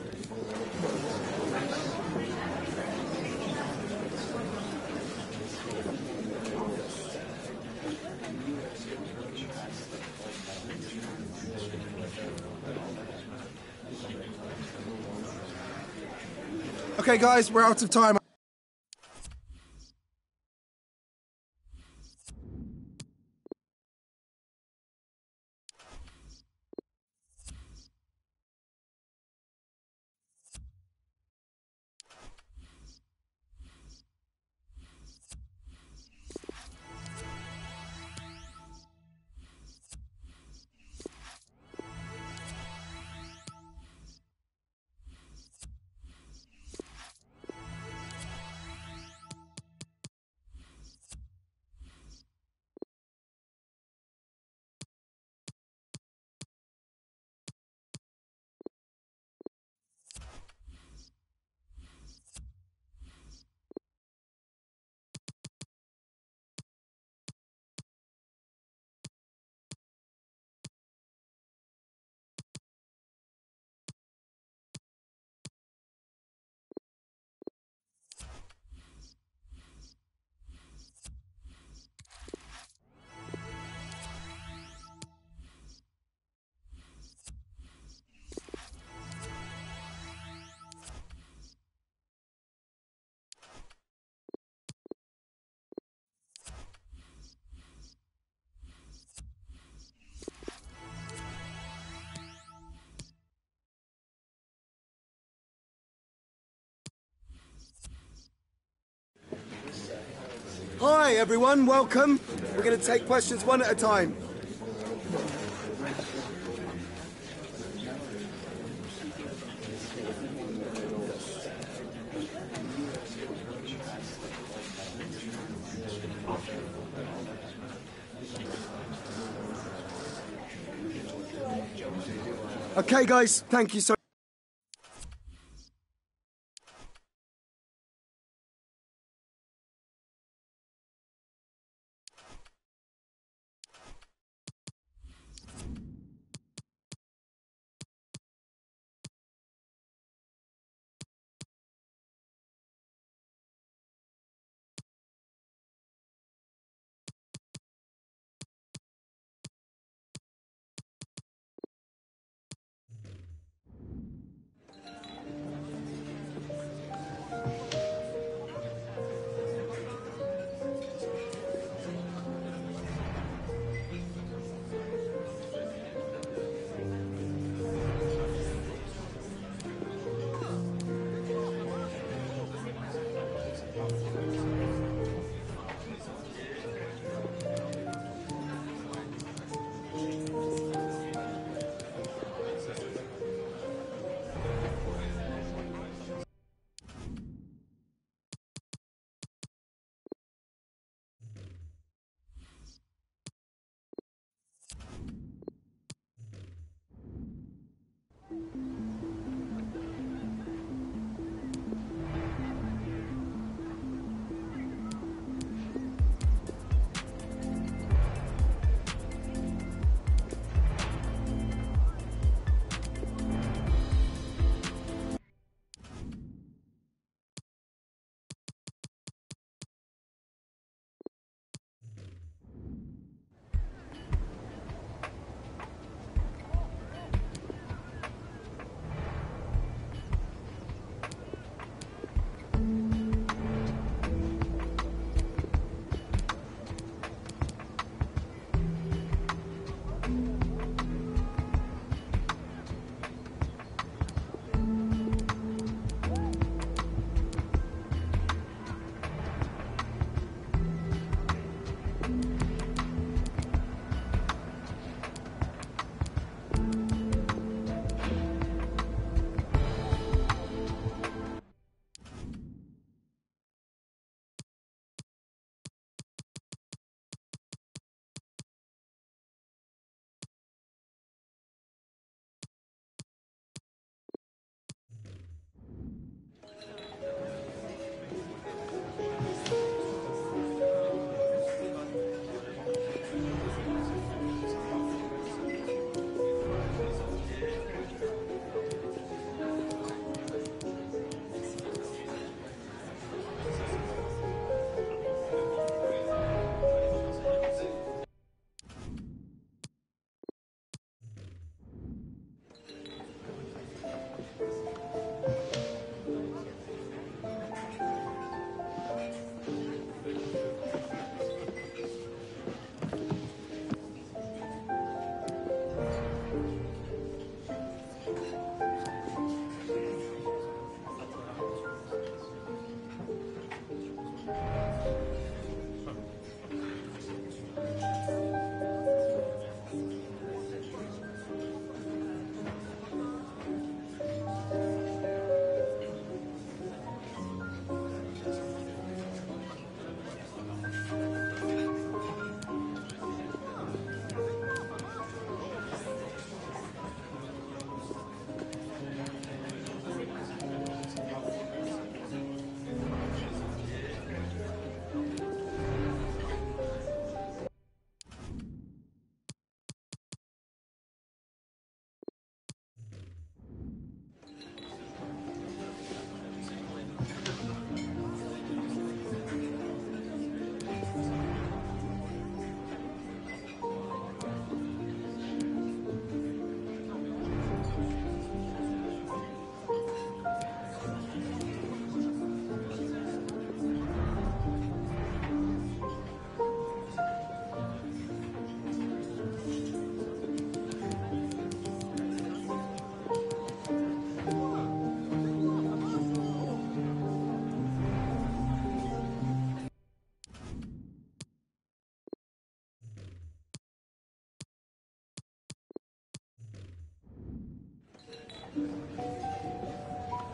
Okay guys, we're out of time. Hi everyone, welcome. We're going to take questions one at a time. Okay guys, thank you so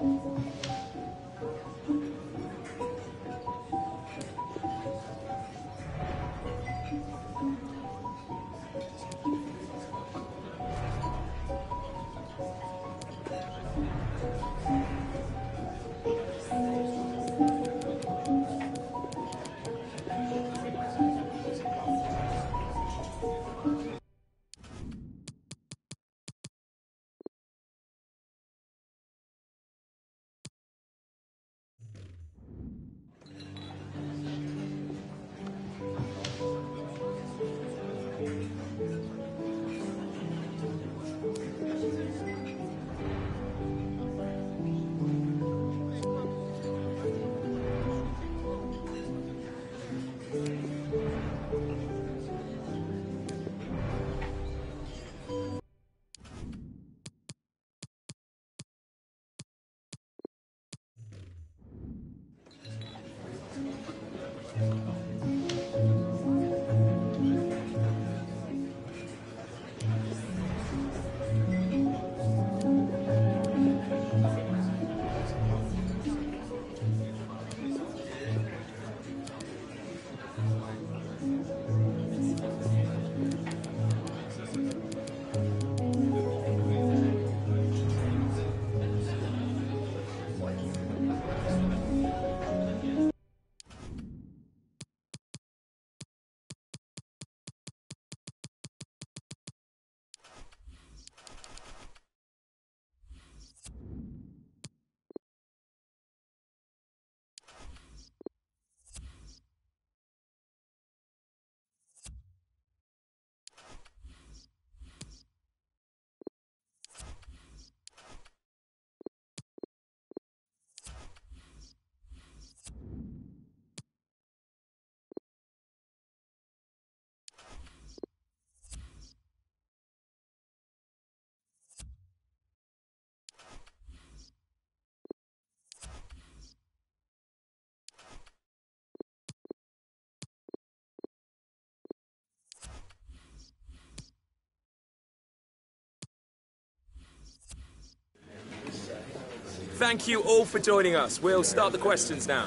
Thank you all for joining us. We'll start the questions now.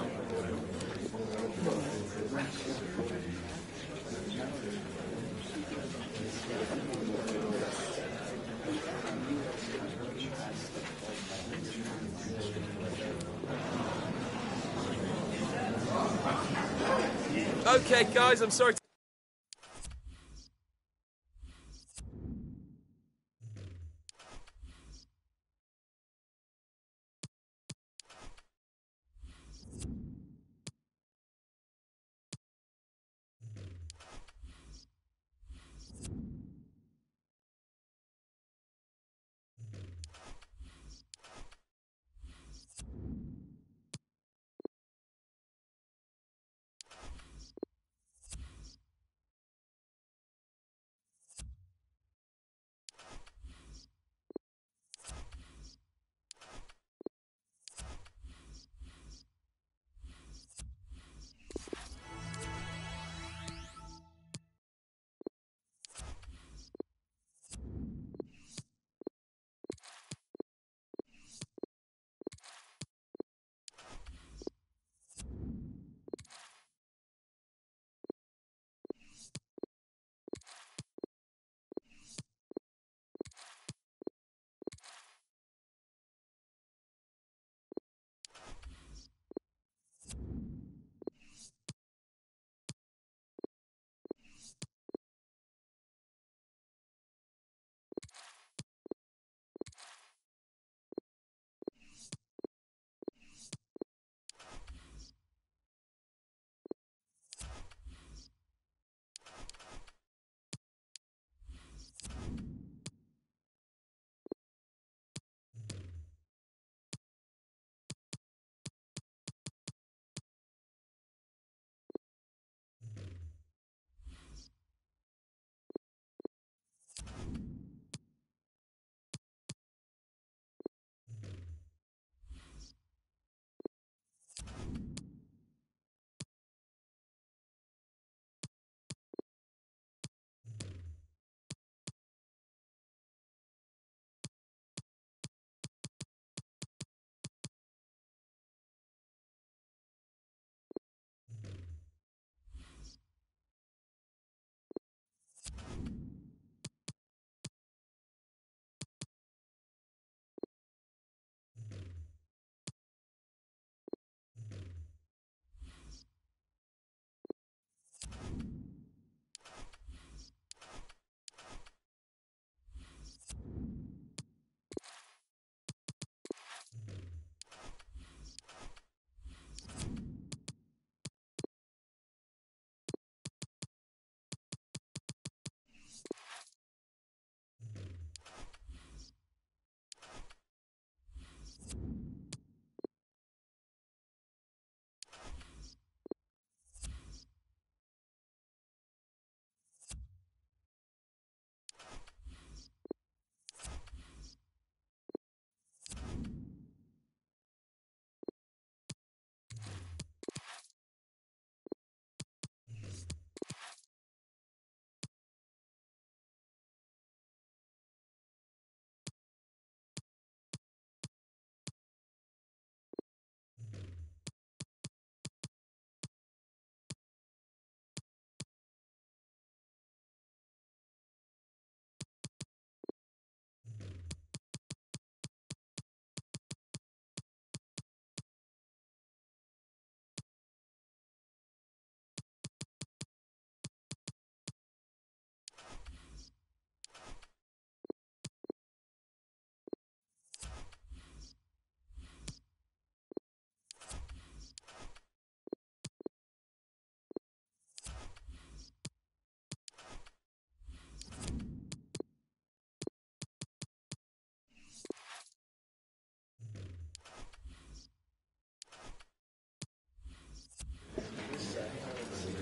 Okay, guys, I'm sorry to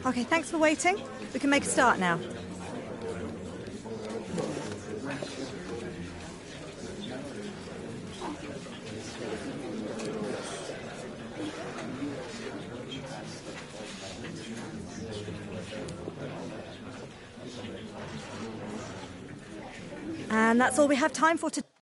Okay, thanks for waiting. We can make a start now. And that's all we have time for today.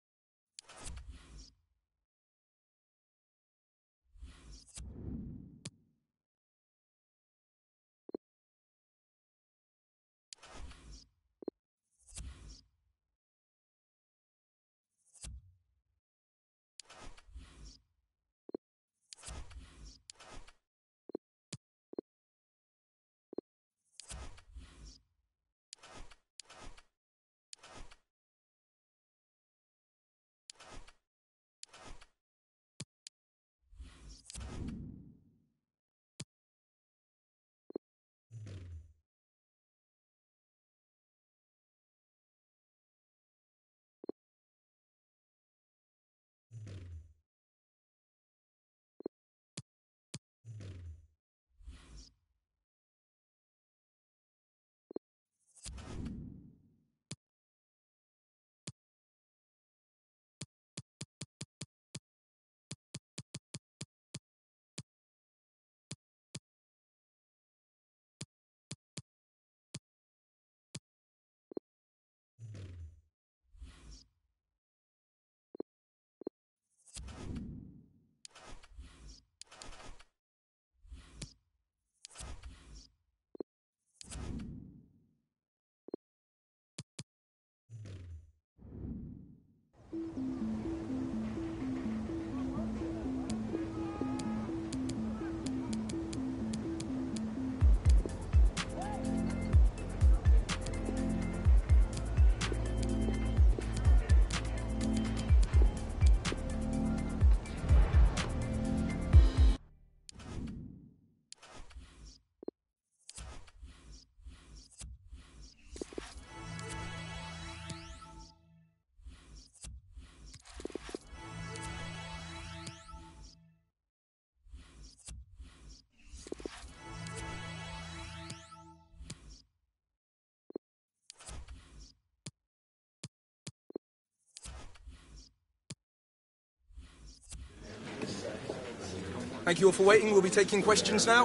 Thank you all for waiting. We'll be taking questions now.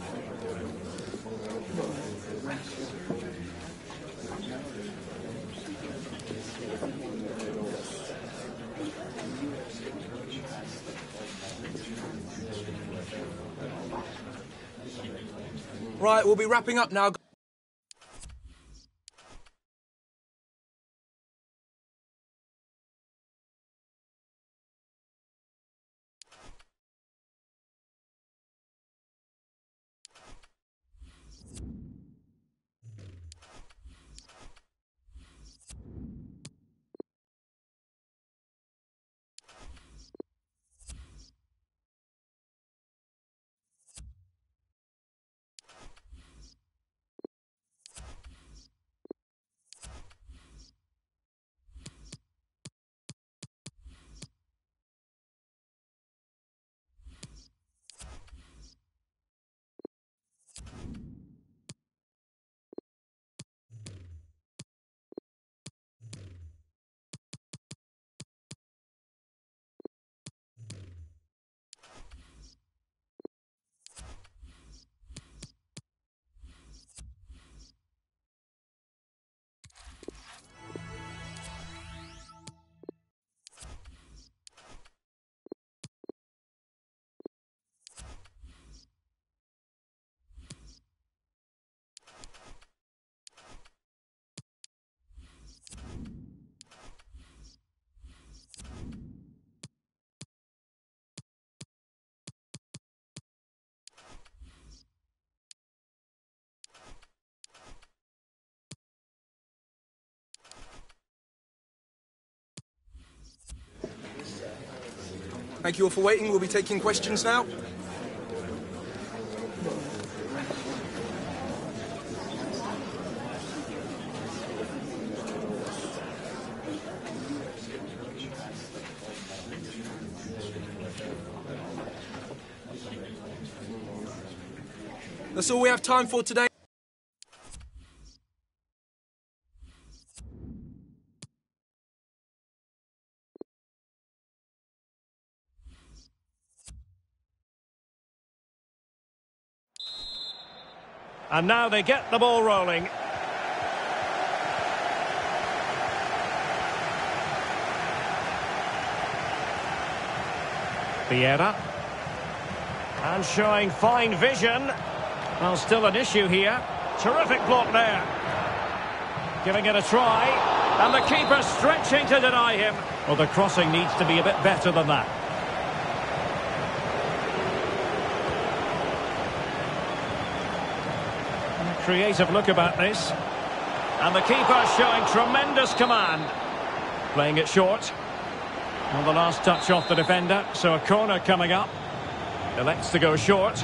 Right, we'll be wrapping up now. Thank you all for waiting. We'll be taking questions now. That's all we have time for today. And now they get the ball rolling. Vieira. And showing fine vision. Well, still an issue here. Terrific block there. Giving it a try. And the keeper stretching to deny him. Well, the crossing needs to be a bit better than that. Creative look about this. And the keeper showing tremendous command. Playing it short. Well, the last touch off the defender, so a corner coming up. Elects to go short.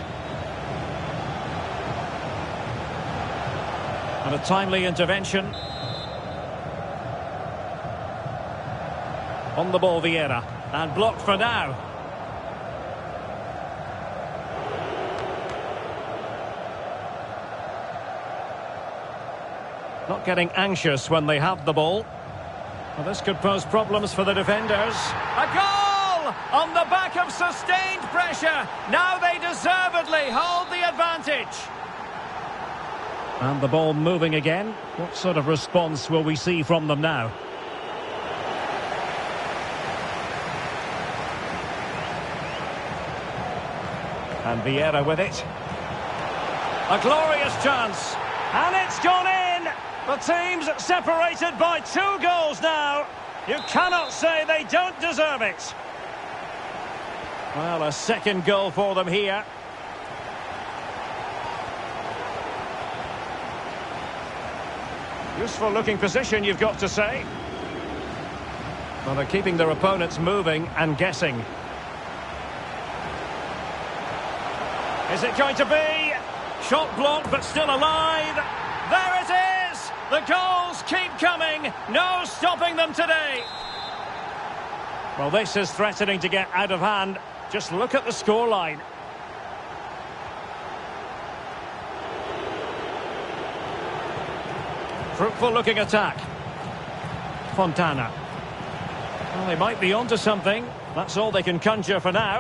And a timely intervention. On the ball, Vieira. And blocked for now. Not getting anxious when they have the ball. Well, this could pose problems for the defenders. A goal! On the back of sustained pressure. Now they deservedly hold the advantage. And the ball moving again. What sort of response will we see from them now? And Vieira with it. A glorious chance. And it's gone in! The team's separated by two goals now. You cannot say they don't deserve it. Well, a second goal for them here. Useful looking position, you've got to say. Well, they're keeping their opponents moving and guessing. Is it going to be? Shot blocked, but still alive. There it is! The goals keep coming. No stopping them today. Well, this is threatening to get out of hand. Just look at the scoreline. Fruitful looking attack. Fontana. Well, they might be onto something. That's all they can conjure for now.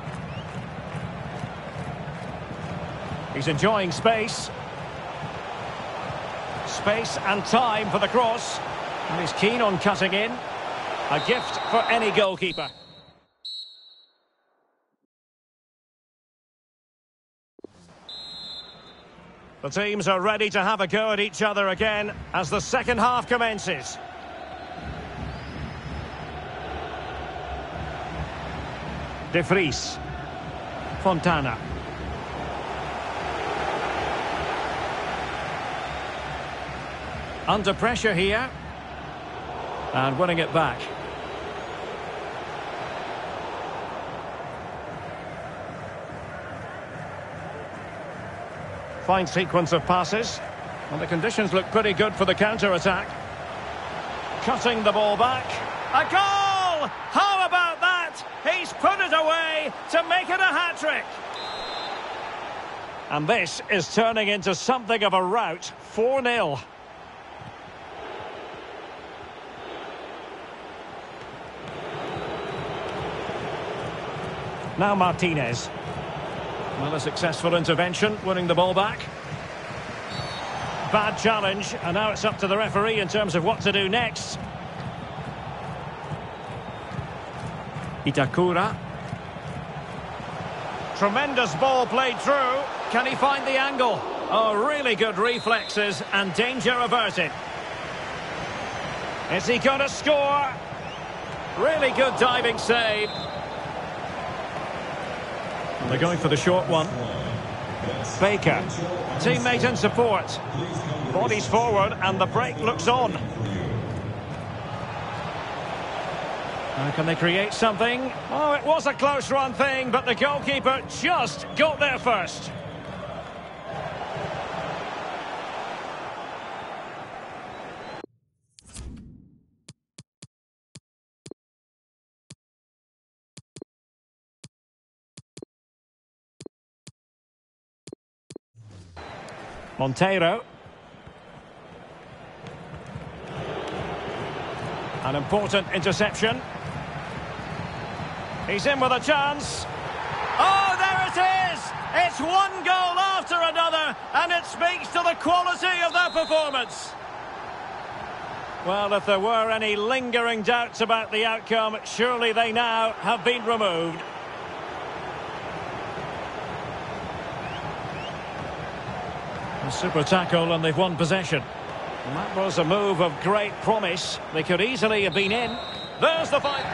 He's enjoying space. Space and time for the cross. And he's keen on cutting in. A gift for any goalkeeper. The teams are ready to have a go at each other again as the second half commences. De Vries. Fontana. Under pressure here. And winning it back. Fine sequence of passes. And the conditions look pretty good for the counter-attack. Cutting the ball back. A goal! How about that? He's put it away to make it a hat-trick. And this is turning into something of a rout. four nil. Now Martinez. Well, a successful intervention, winning the ball back. Bad challenge, and now it's up to the referee in terms of what to do next. Itakura. Tremendous ball played through. Can he find the angle? Oh, really good reflexes and danger averted. Is he going to score? Really good diving save. And they're going for the short one. Baker. Teammate in support. Bodies forward and the break looks on. Now can they create something? Oh, it was a close run thing, but the goalkeeper just got there first. Monteiro. An important interception. He's in with a chance. Oh, there it is! It's one goal after another, and it speaks to the quality of their performance. Well, if there were any lingering doubts about the outcome, surely they now have been removed. A super tackle, and they've won possession. And that was a move of great promise. They could easily have been in. There's the fight.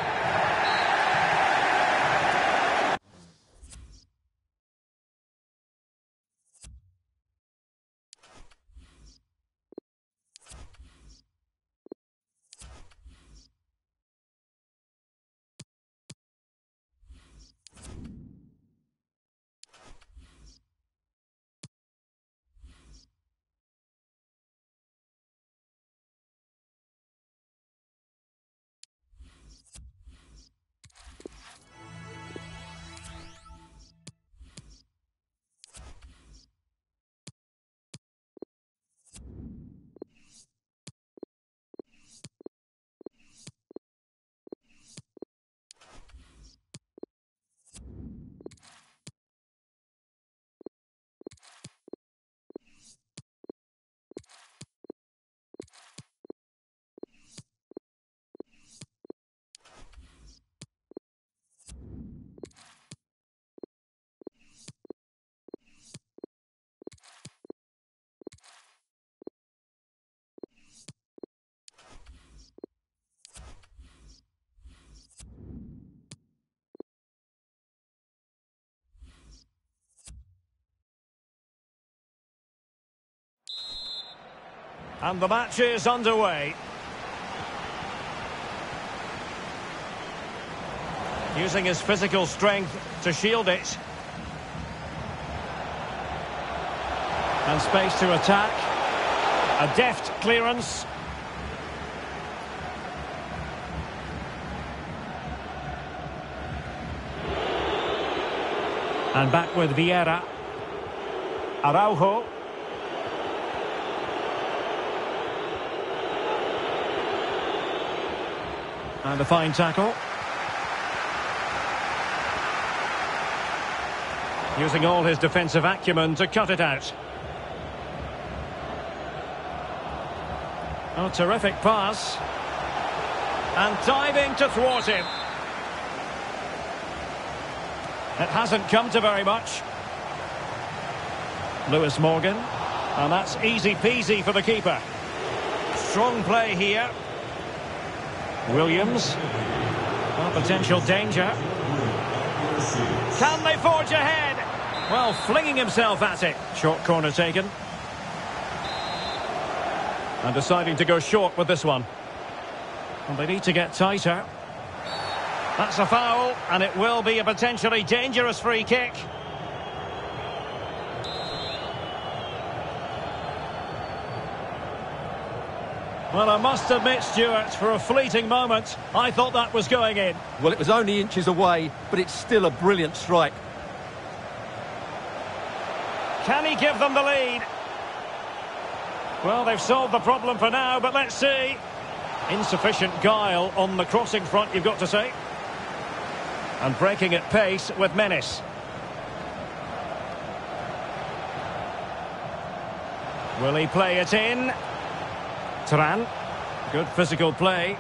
And the match is underway. Using his physical strength to shield it. And space to attack. A deft clearance. And back with Vieira. Araujo. And a fine tackle. Using all his defensive acumen to cut it out. Oh, terrific pass. And diving to thwart him. It hasn't come to very much. Lewis Morgan. And that's easy peasy for the keeper. Strong play here. Williams. Well, potential danger. Can they forge ahead? Well, flinging himself at it. Short corner taken. And deciding to go short with this one. And they need to get tighter. That's a foul, and it will be a potentially dangerous free kick. Well, I must admit, Stuart, for a fleeting moment, I thought that was going in. Well, it was only inches away, but it's still a brilliant strike. Can he give them the lead? Well, they've solved the problem for now, but let's see. Insufficient guile on the crossing front, you've got to say. And breaking at pace with menace. Will he play it in? Turan, good physical play.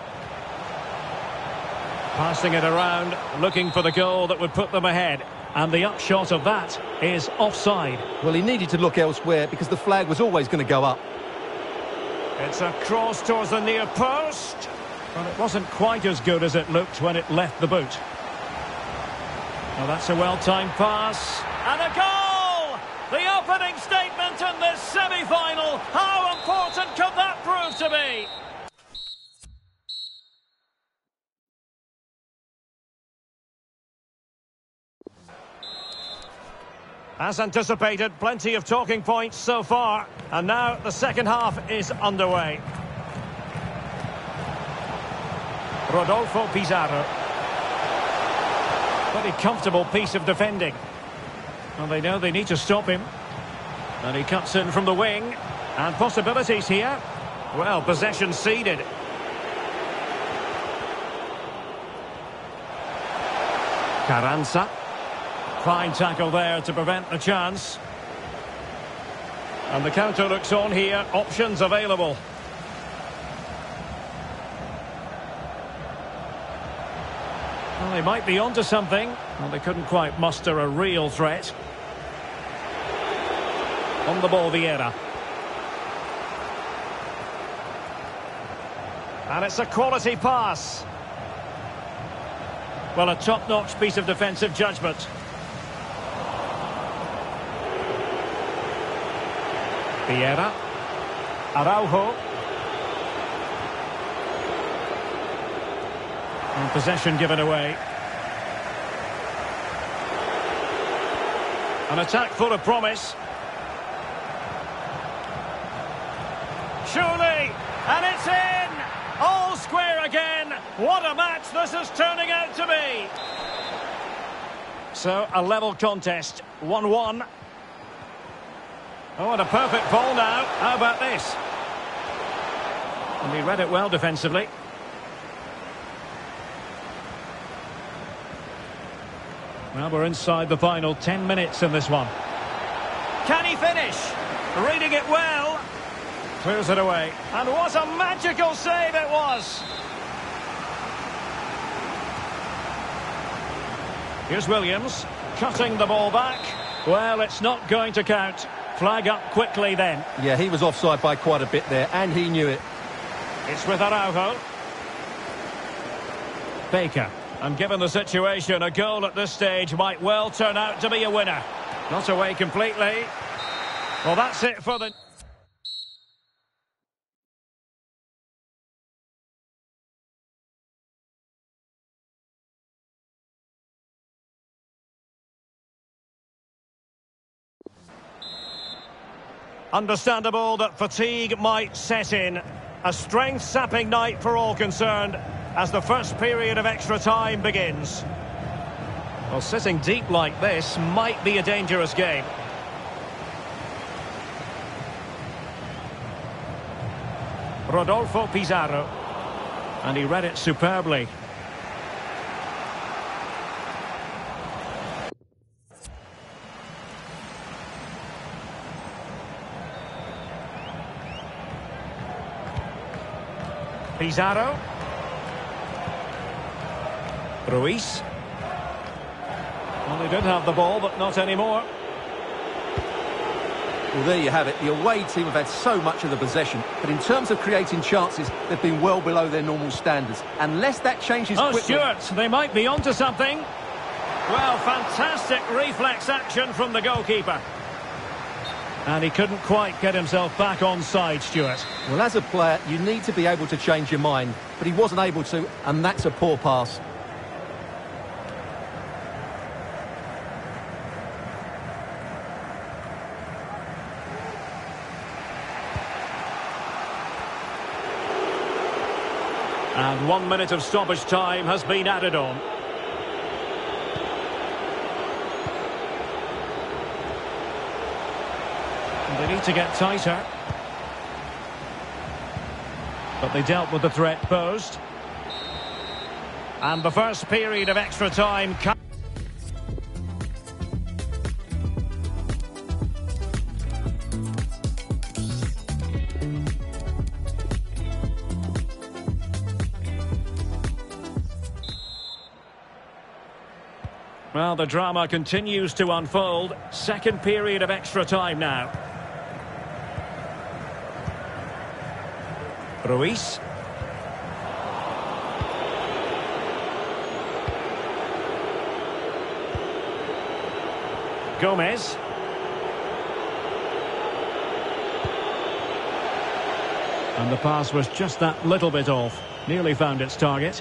Passing it around, looking for the goal that would put them ahead. And the upshot of that is offside. Well, he needed to look elsewhere because the flag was always going to go up. It's a cross towards the near post. But it wasn't quite as good as it looked when it left the boot. Well, that's a well-timed pass. And a goal! The opening statement in this semi-final. How important could that prove to be? As anticipated, plenty of talking points so far. And now the second half is underway. Rodolfo Pizarro. Very comfortable piece of defending. Well, they know they need to stop him. And he cuts in from the wing. And possibilities here. Well, possession ceded. Carranza. Fine tackle there to prevent the chance. And the counter looks on here. Options available. Well, they might be onto something. Well, they couldn't quite muster a real threat. On the ball, Vieira. And it's a quality pass. Well, a top-notch piece of defensive judgment. Vieira. Araujo. And possession given away. An attack full of promise. Surely, and it's in! All square again. What a match this is turning out to be. So, a level contest. one one. Oh, and a perfect ball now. How about this? And he read it well defensively. Well, we're inside the final ten minutes in this one. Can he finish? Reading it well. Clears it away. And what a magical save it was. Here's Williams, cutting the ball back. Well, it's not going to count. Flag up quickly then. Yeah, he was offside by quite a bit there, and he knew it. It's with Araujo. Baker. And given the situation, a goal at this stage might well turn out to be a winner. Not away completely. Well, that's it for the... Understandable that fatigue might set in. A strength-sapping night for all concerned as the first period of extra time begins. Well, sitting deep like this might be a dangerous game. Rodolfo Pizarro. And he read it superbly. Pizarro. Ruiz. Well, they did have the ball, but not anymore. Well, there you have it. The away team have had so much of the possession, but in terms of creating chances, they've been well below their normal standards. Unless that changes oh, quickly... Oh, Stuart, they might be onto something. Well, fantastic reflex action from the goalkeeper. And he couldn't quite get himself back on side, Stuart. Well, as a player, you need to be able to change your mind, but he wasn't able to, and that's a poor pass. And one minute of stoppage time has been added on. They need to get tighter. But they dealt with the threat posed. And the first period of extra time... Well, the drama continues to unfold. Second period of extra time now. Ruiz. Gomez. And the pass was just that little bit off. Nearly found its target.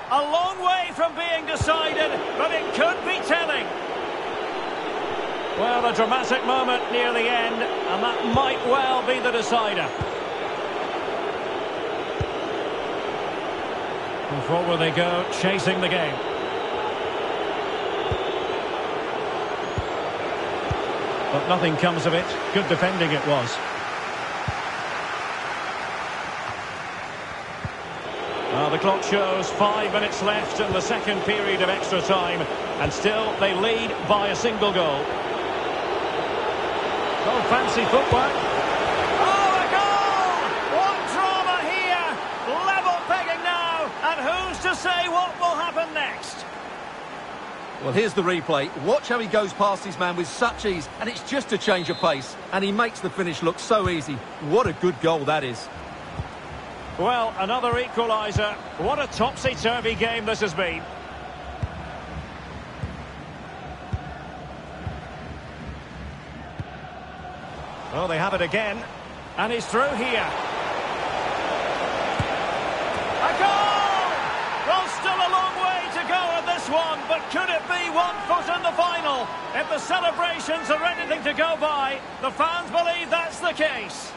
A long way from being decided, but it could be telling. Well, a dramatic moment near the end, and that might well be the decider. And forward they go, chasing the game. But nothing comes of it. Good defending it was. Well, the clock shows five minutes left in the second period of extra time, and still they lead by a single goal. Oh, fancy footwork. Oh, a goal! What drama here! Level pegging now, and who's to say what will happen next? Well, here's the replay. Watch how he goes past his man with such ease, and it's just a change of pace, and he makes the finish look so easy. What a good goal that is. Well, another equaliser. What a topsy-turvy game this has been. Oh, they have it again. And he's through here. A goal! Well, still a long way to go at this one, but could it be one foot in the final? If the celebrations are anything to go by, the fans believe that's the case.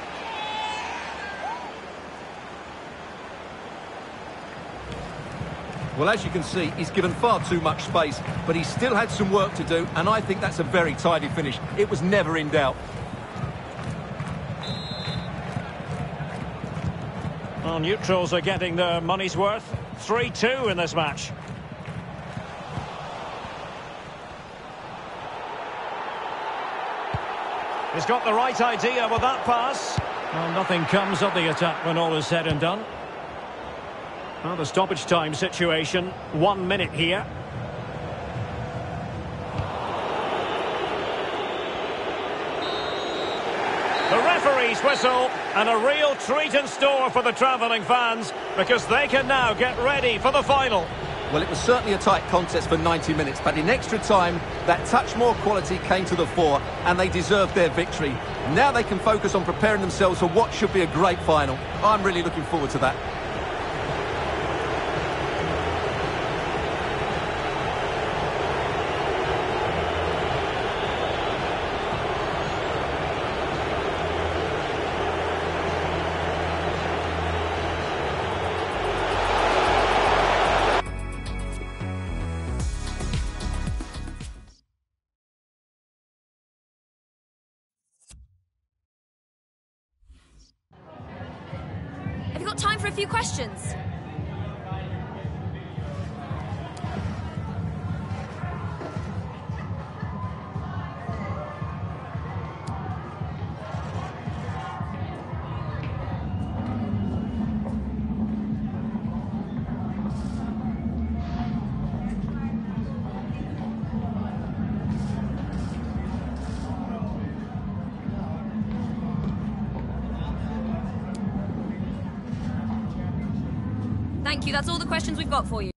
Well, as you can see, he's given far too much space, but he still had some work to do, and I think that's a very tidy finish. It was never in doubt. Well, neutrals are getting their money's worth. three two in this match. He's got the right idea with that pass. Well, nothing comes of the attack when all is said and done. Well, the stoppage time situation, one minute here. The referee's whistle, and a real treat in store for the travelling fans, because they can now get ready for the final. Well, it was certainly a tight contest for ninety minutes, but in extra time, that touch more quality came to the fore, and they deserved their victory. Now they can focus on preparing themselves for what should be a great final. I'm really looking forward to that. Have you got time for a few questions? Thank you, that's all the questions we've got for you.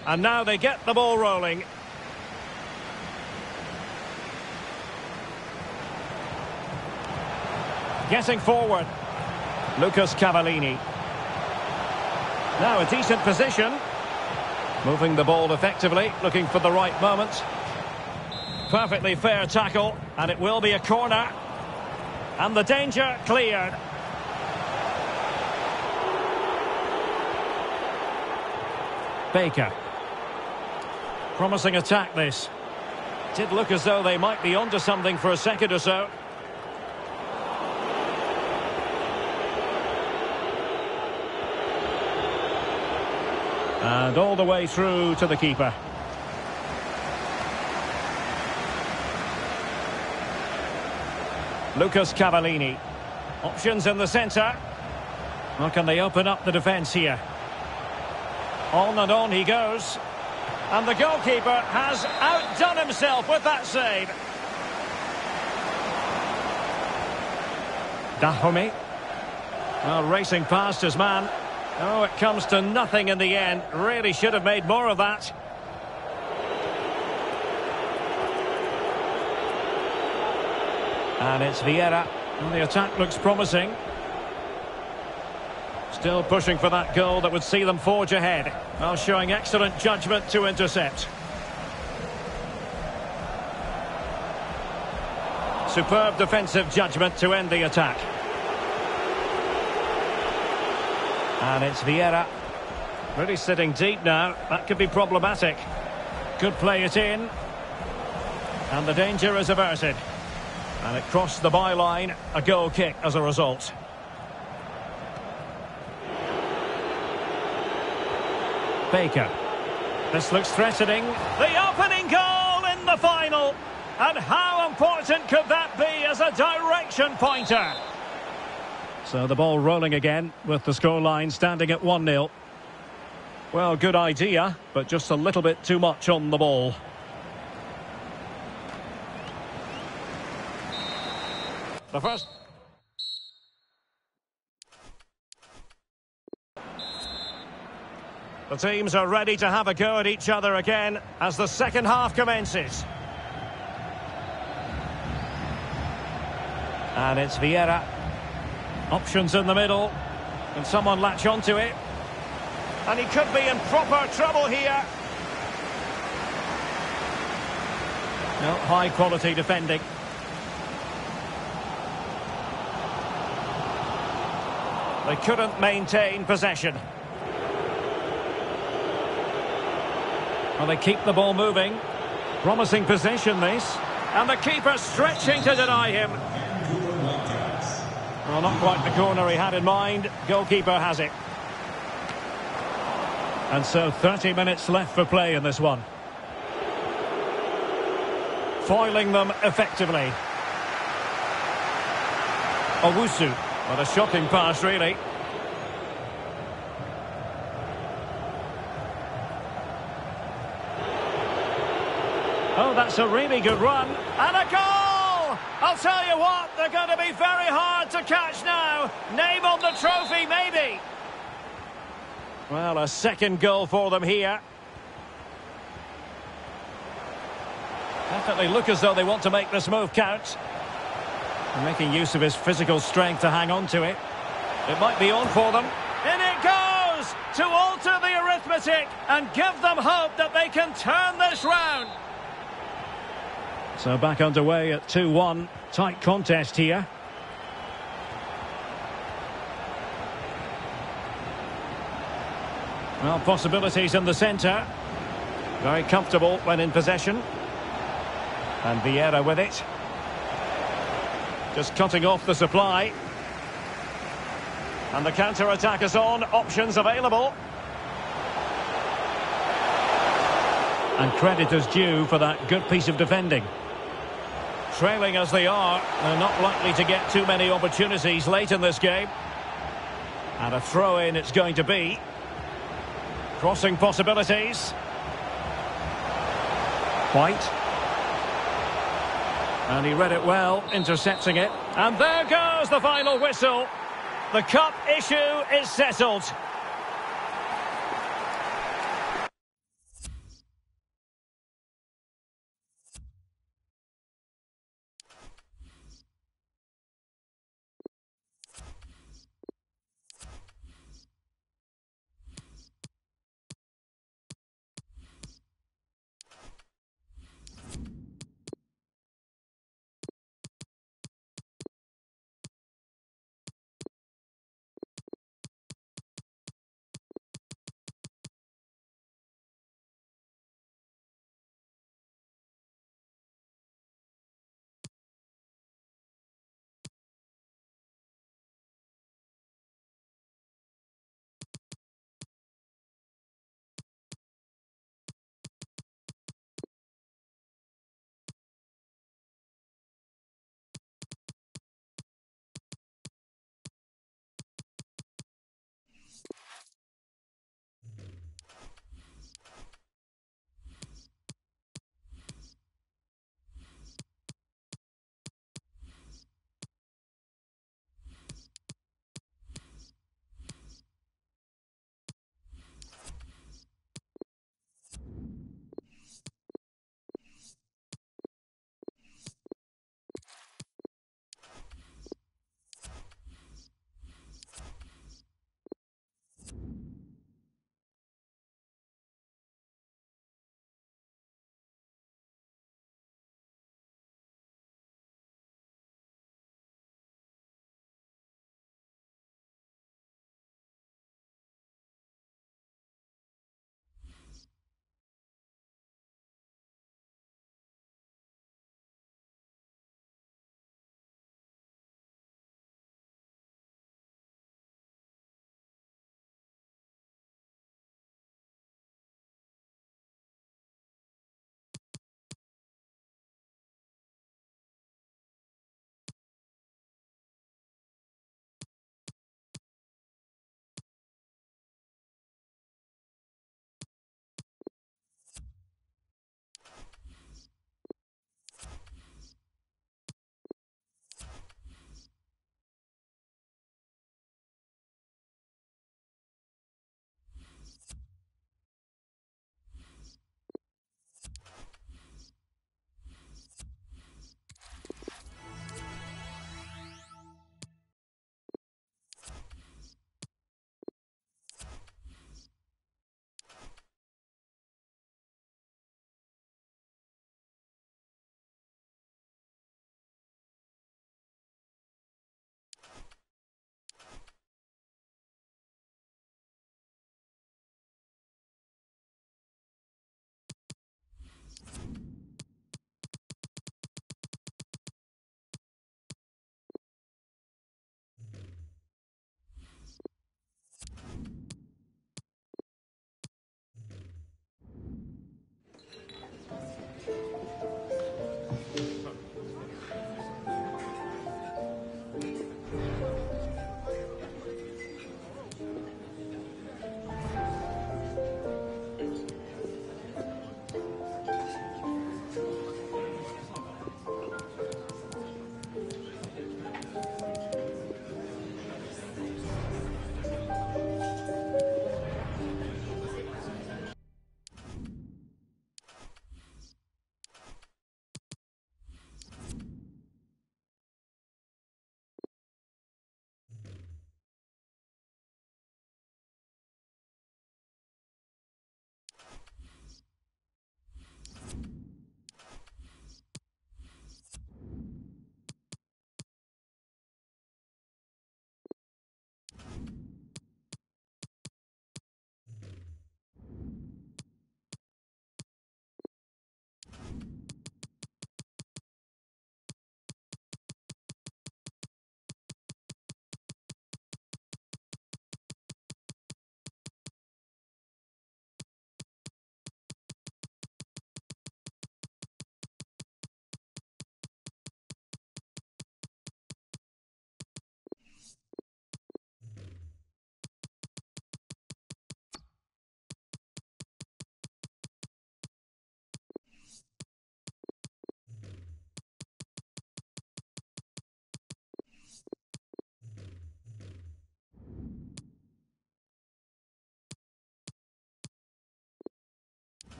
And now they get the ball rolling. Getting forward. Lucas Cavallini. Now a decent position. Moving the ball effectively, looking for the right moment. Perfectly fair tackle, and it will be a corner. And the danger cleared. Baker. Promising attack this. Did look as though they might be onto something for a second or so. And all the way through to the keeper. Lucas Cavallini. Options in the centre. How can they open up the defence here? On and on he goes. And the goalkeeper has outdone himself with that save. Dahomey. Well, racing past his man. Oh, it comes to nothing in the end. Really should have made more of that. And it's Vieira. Well, the attack looks promising. Still pushing for that goal that would see them forge ahead. Well, showing excellent judgment to intercept. Superb defensive judgment to end the attack. And it's Vieira. Really sitting deep now. That could be problematic. Could play it in. And the danger is averted. And it crossed the byline. A goal kick as a result. Baker. This looks threatening. The opening goal in the final. And how important could that be as a direction pointer? So the ball rolling again with the scoreline standing at one nil. Well, good idea, but just a little bit too much on the ball. The first... The teams are ready to have a go at each other again as the second half commences. And it's Vieira. Options in the middle. Can someone latch onto it? And he could be in proper trouble here. No, high quality defending. They couldn't maintain possession. Well, they keep the ball moving. Promising possession, this. And the keeper stretching to deny him. Well, not quite the corner he had in mind. Goalkeeper has it. And so thirty minutes left for play in this one. Foiling them effectively. Owusu. What a shocking pass, really. Oh, that's a really good run. And a goal! I'll tell you what, they're going to be very hard to catch now. Name on the trophy, maybe. Well, a second goal for them here. Definitely look as though they want to make this move count. And making use of his physical strength to hang on to it. It might be on for them. In it goes! To alter the arithmetic and give them hope that they can turn this round. So back underway at two one. Tight contest here. Well, possibilities in the centre. Very comfortable when in possession. And Vieira with it. Just cutting off the supply. And the counter-attack is on. Options available. And credit is due for that good piece of defending. Trailing as they are, they're not likely to get too many opportunities late in this game. And a throw-in it's going to be. Crossing possibilities. White. And he read it well, intercepting it. And there goes the final whistle. The cup issue is settled.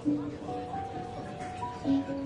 Thank you.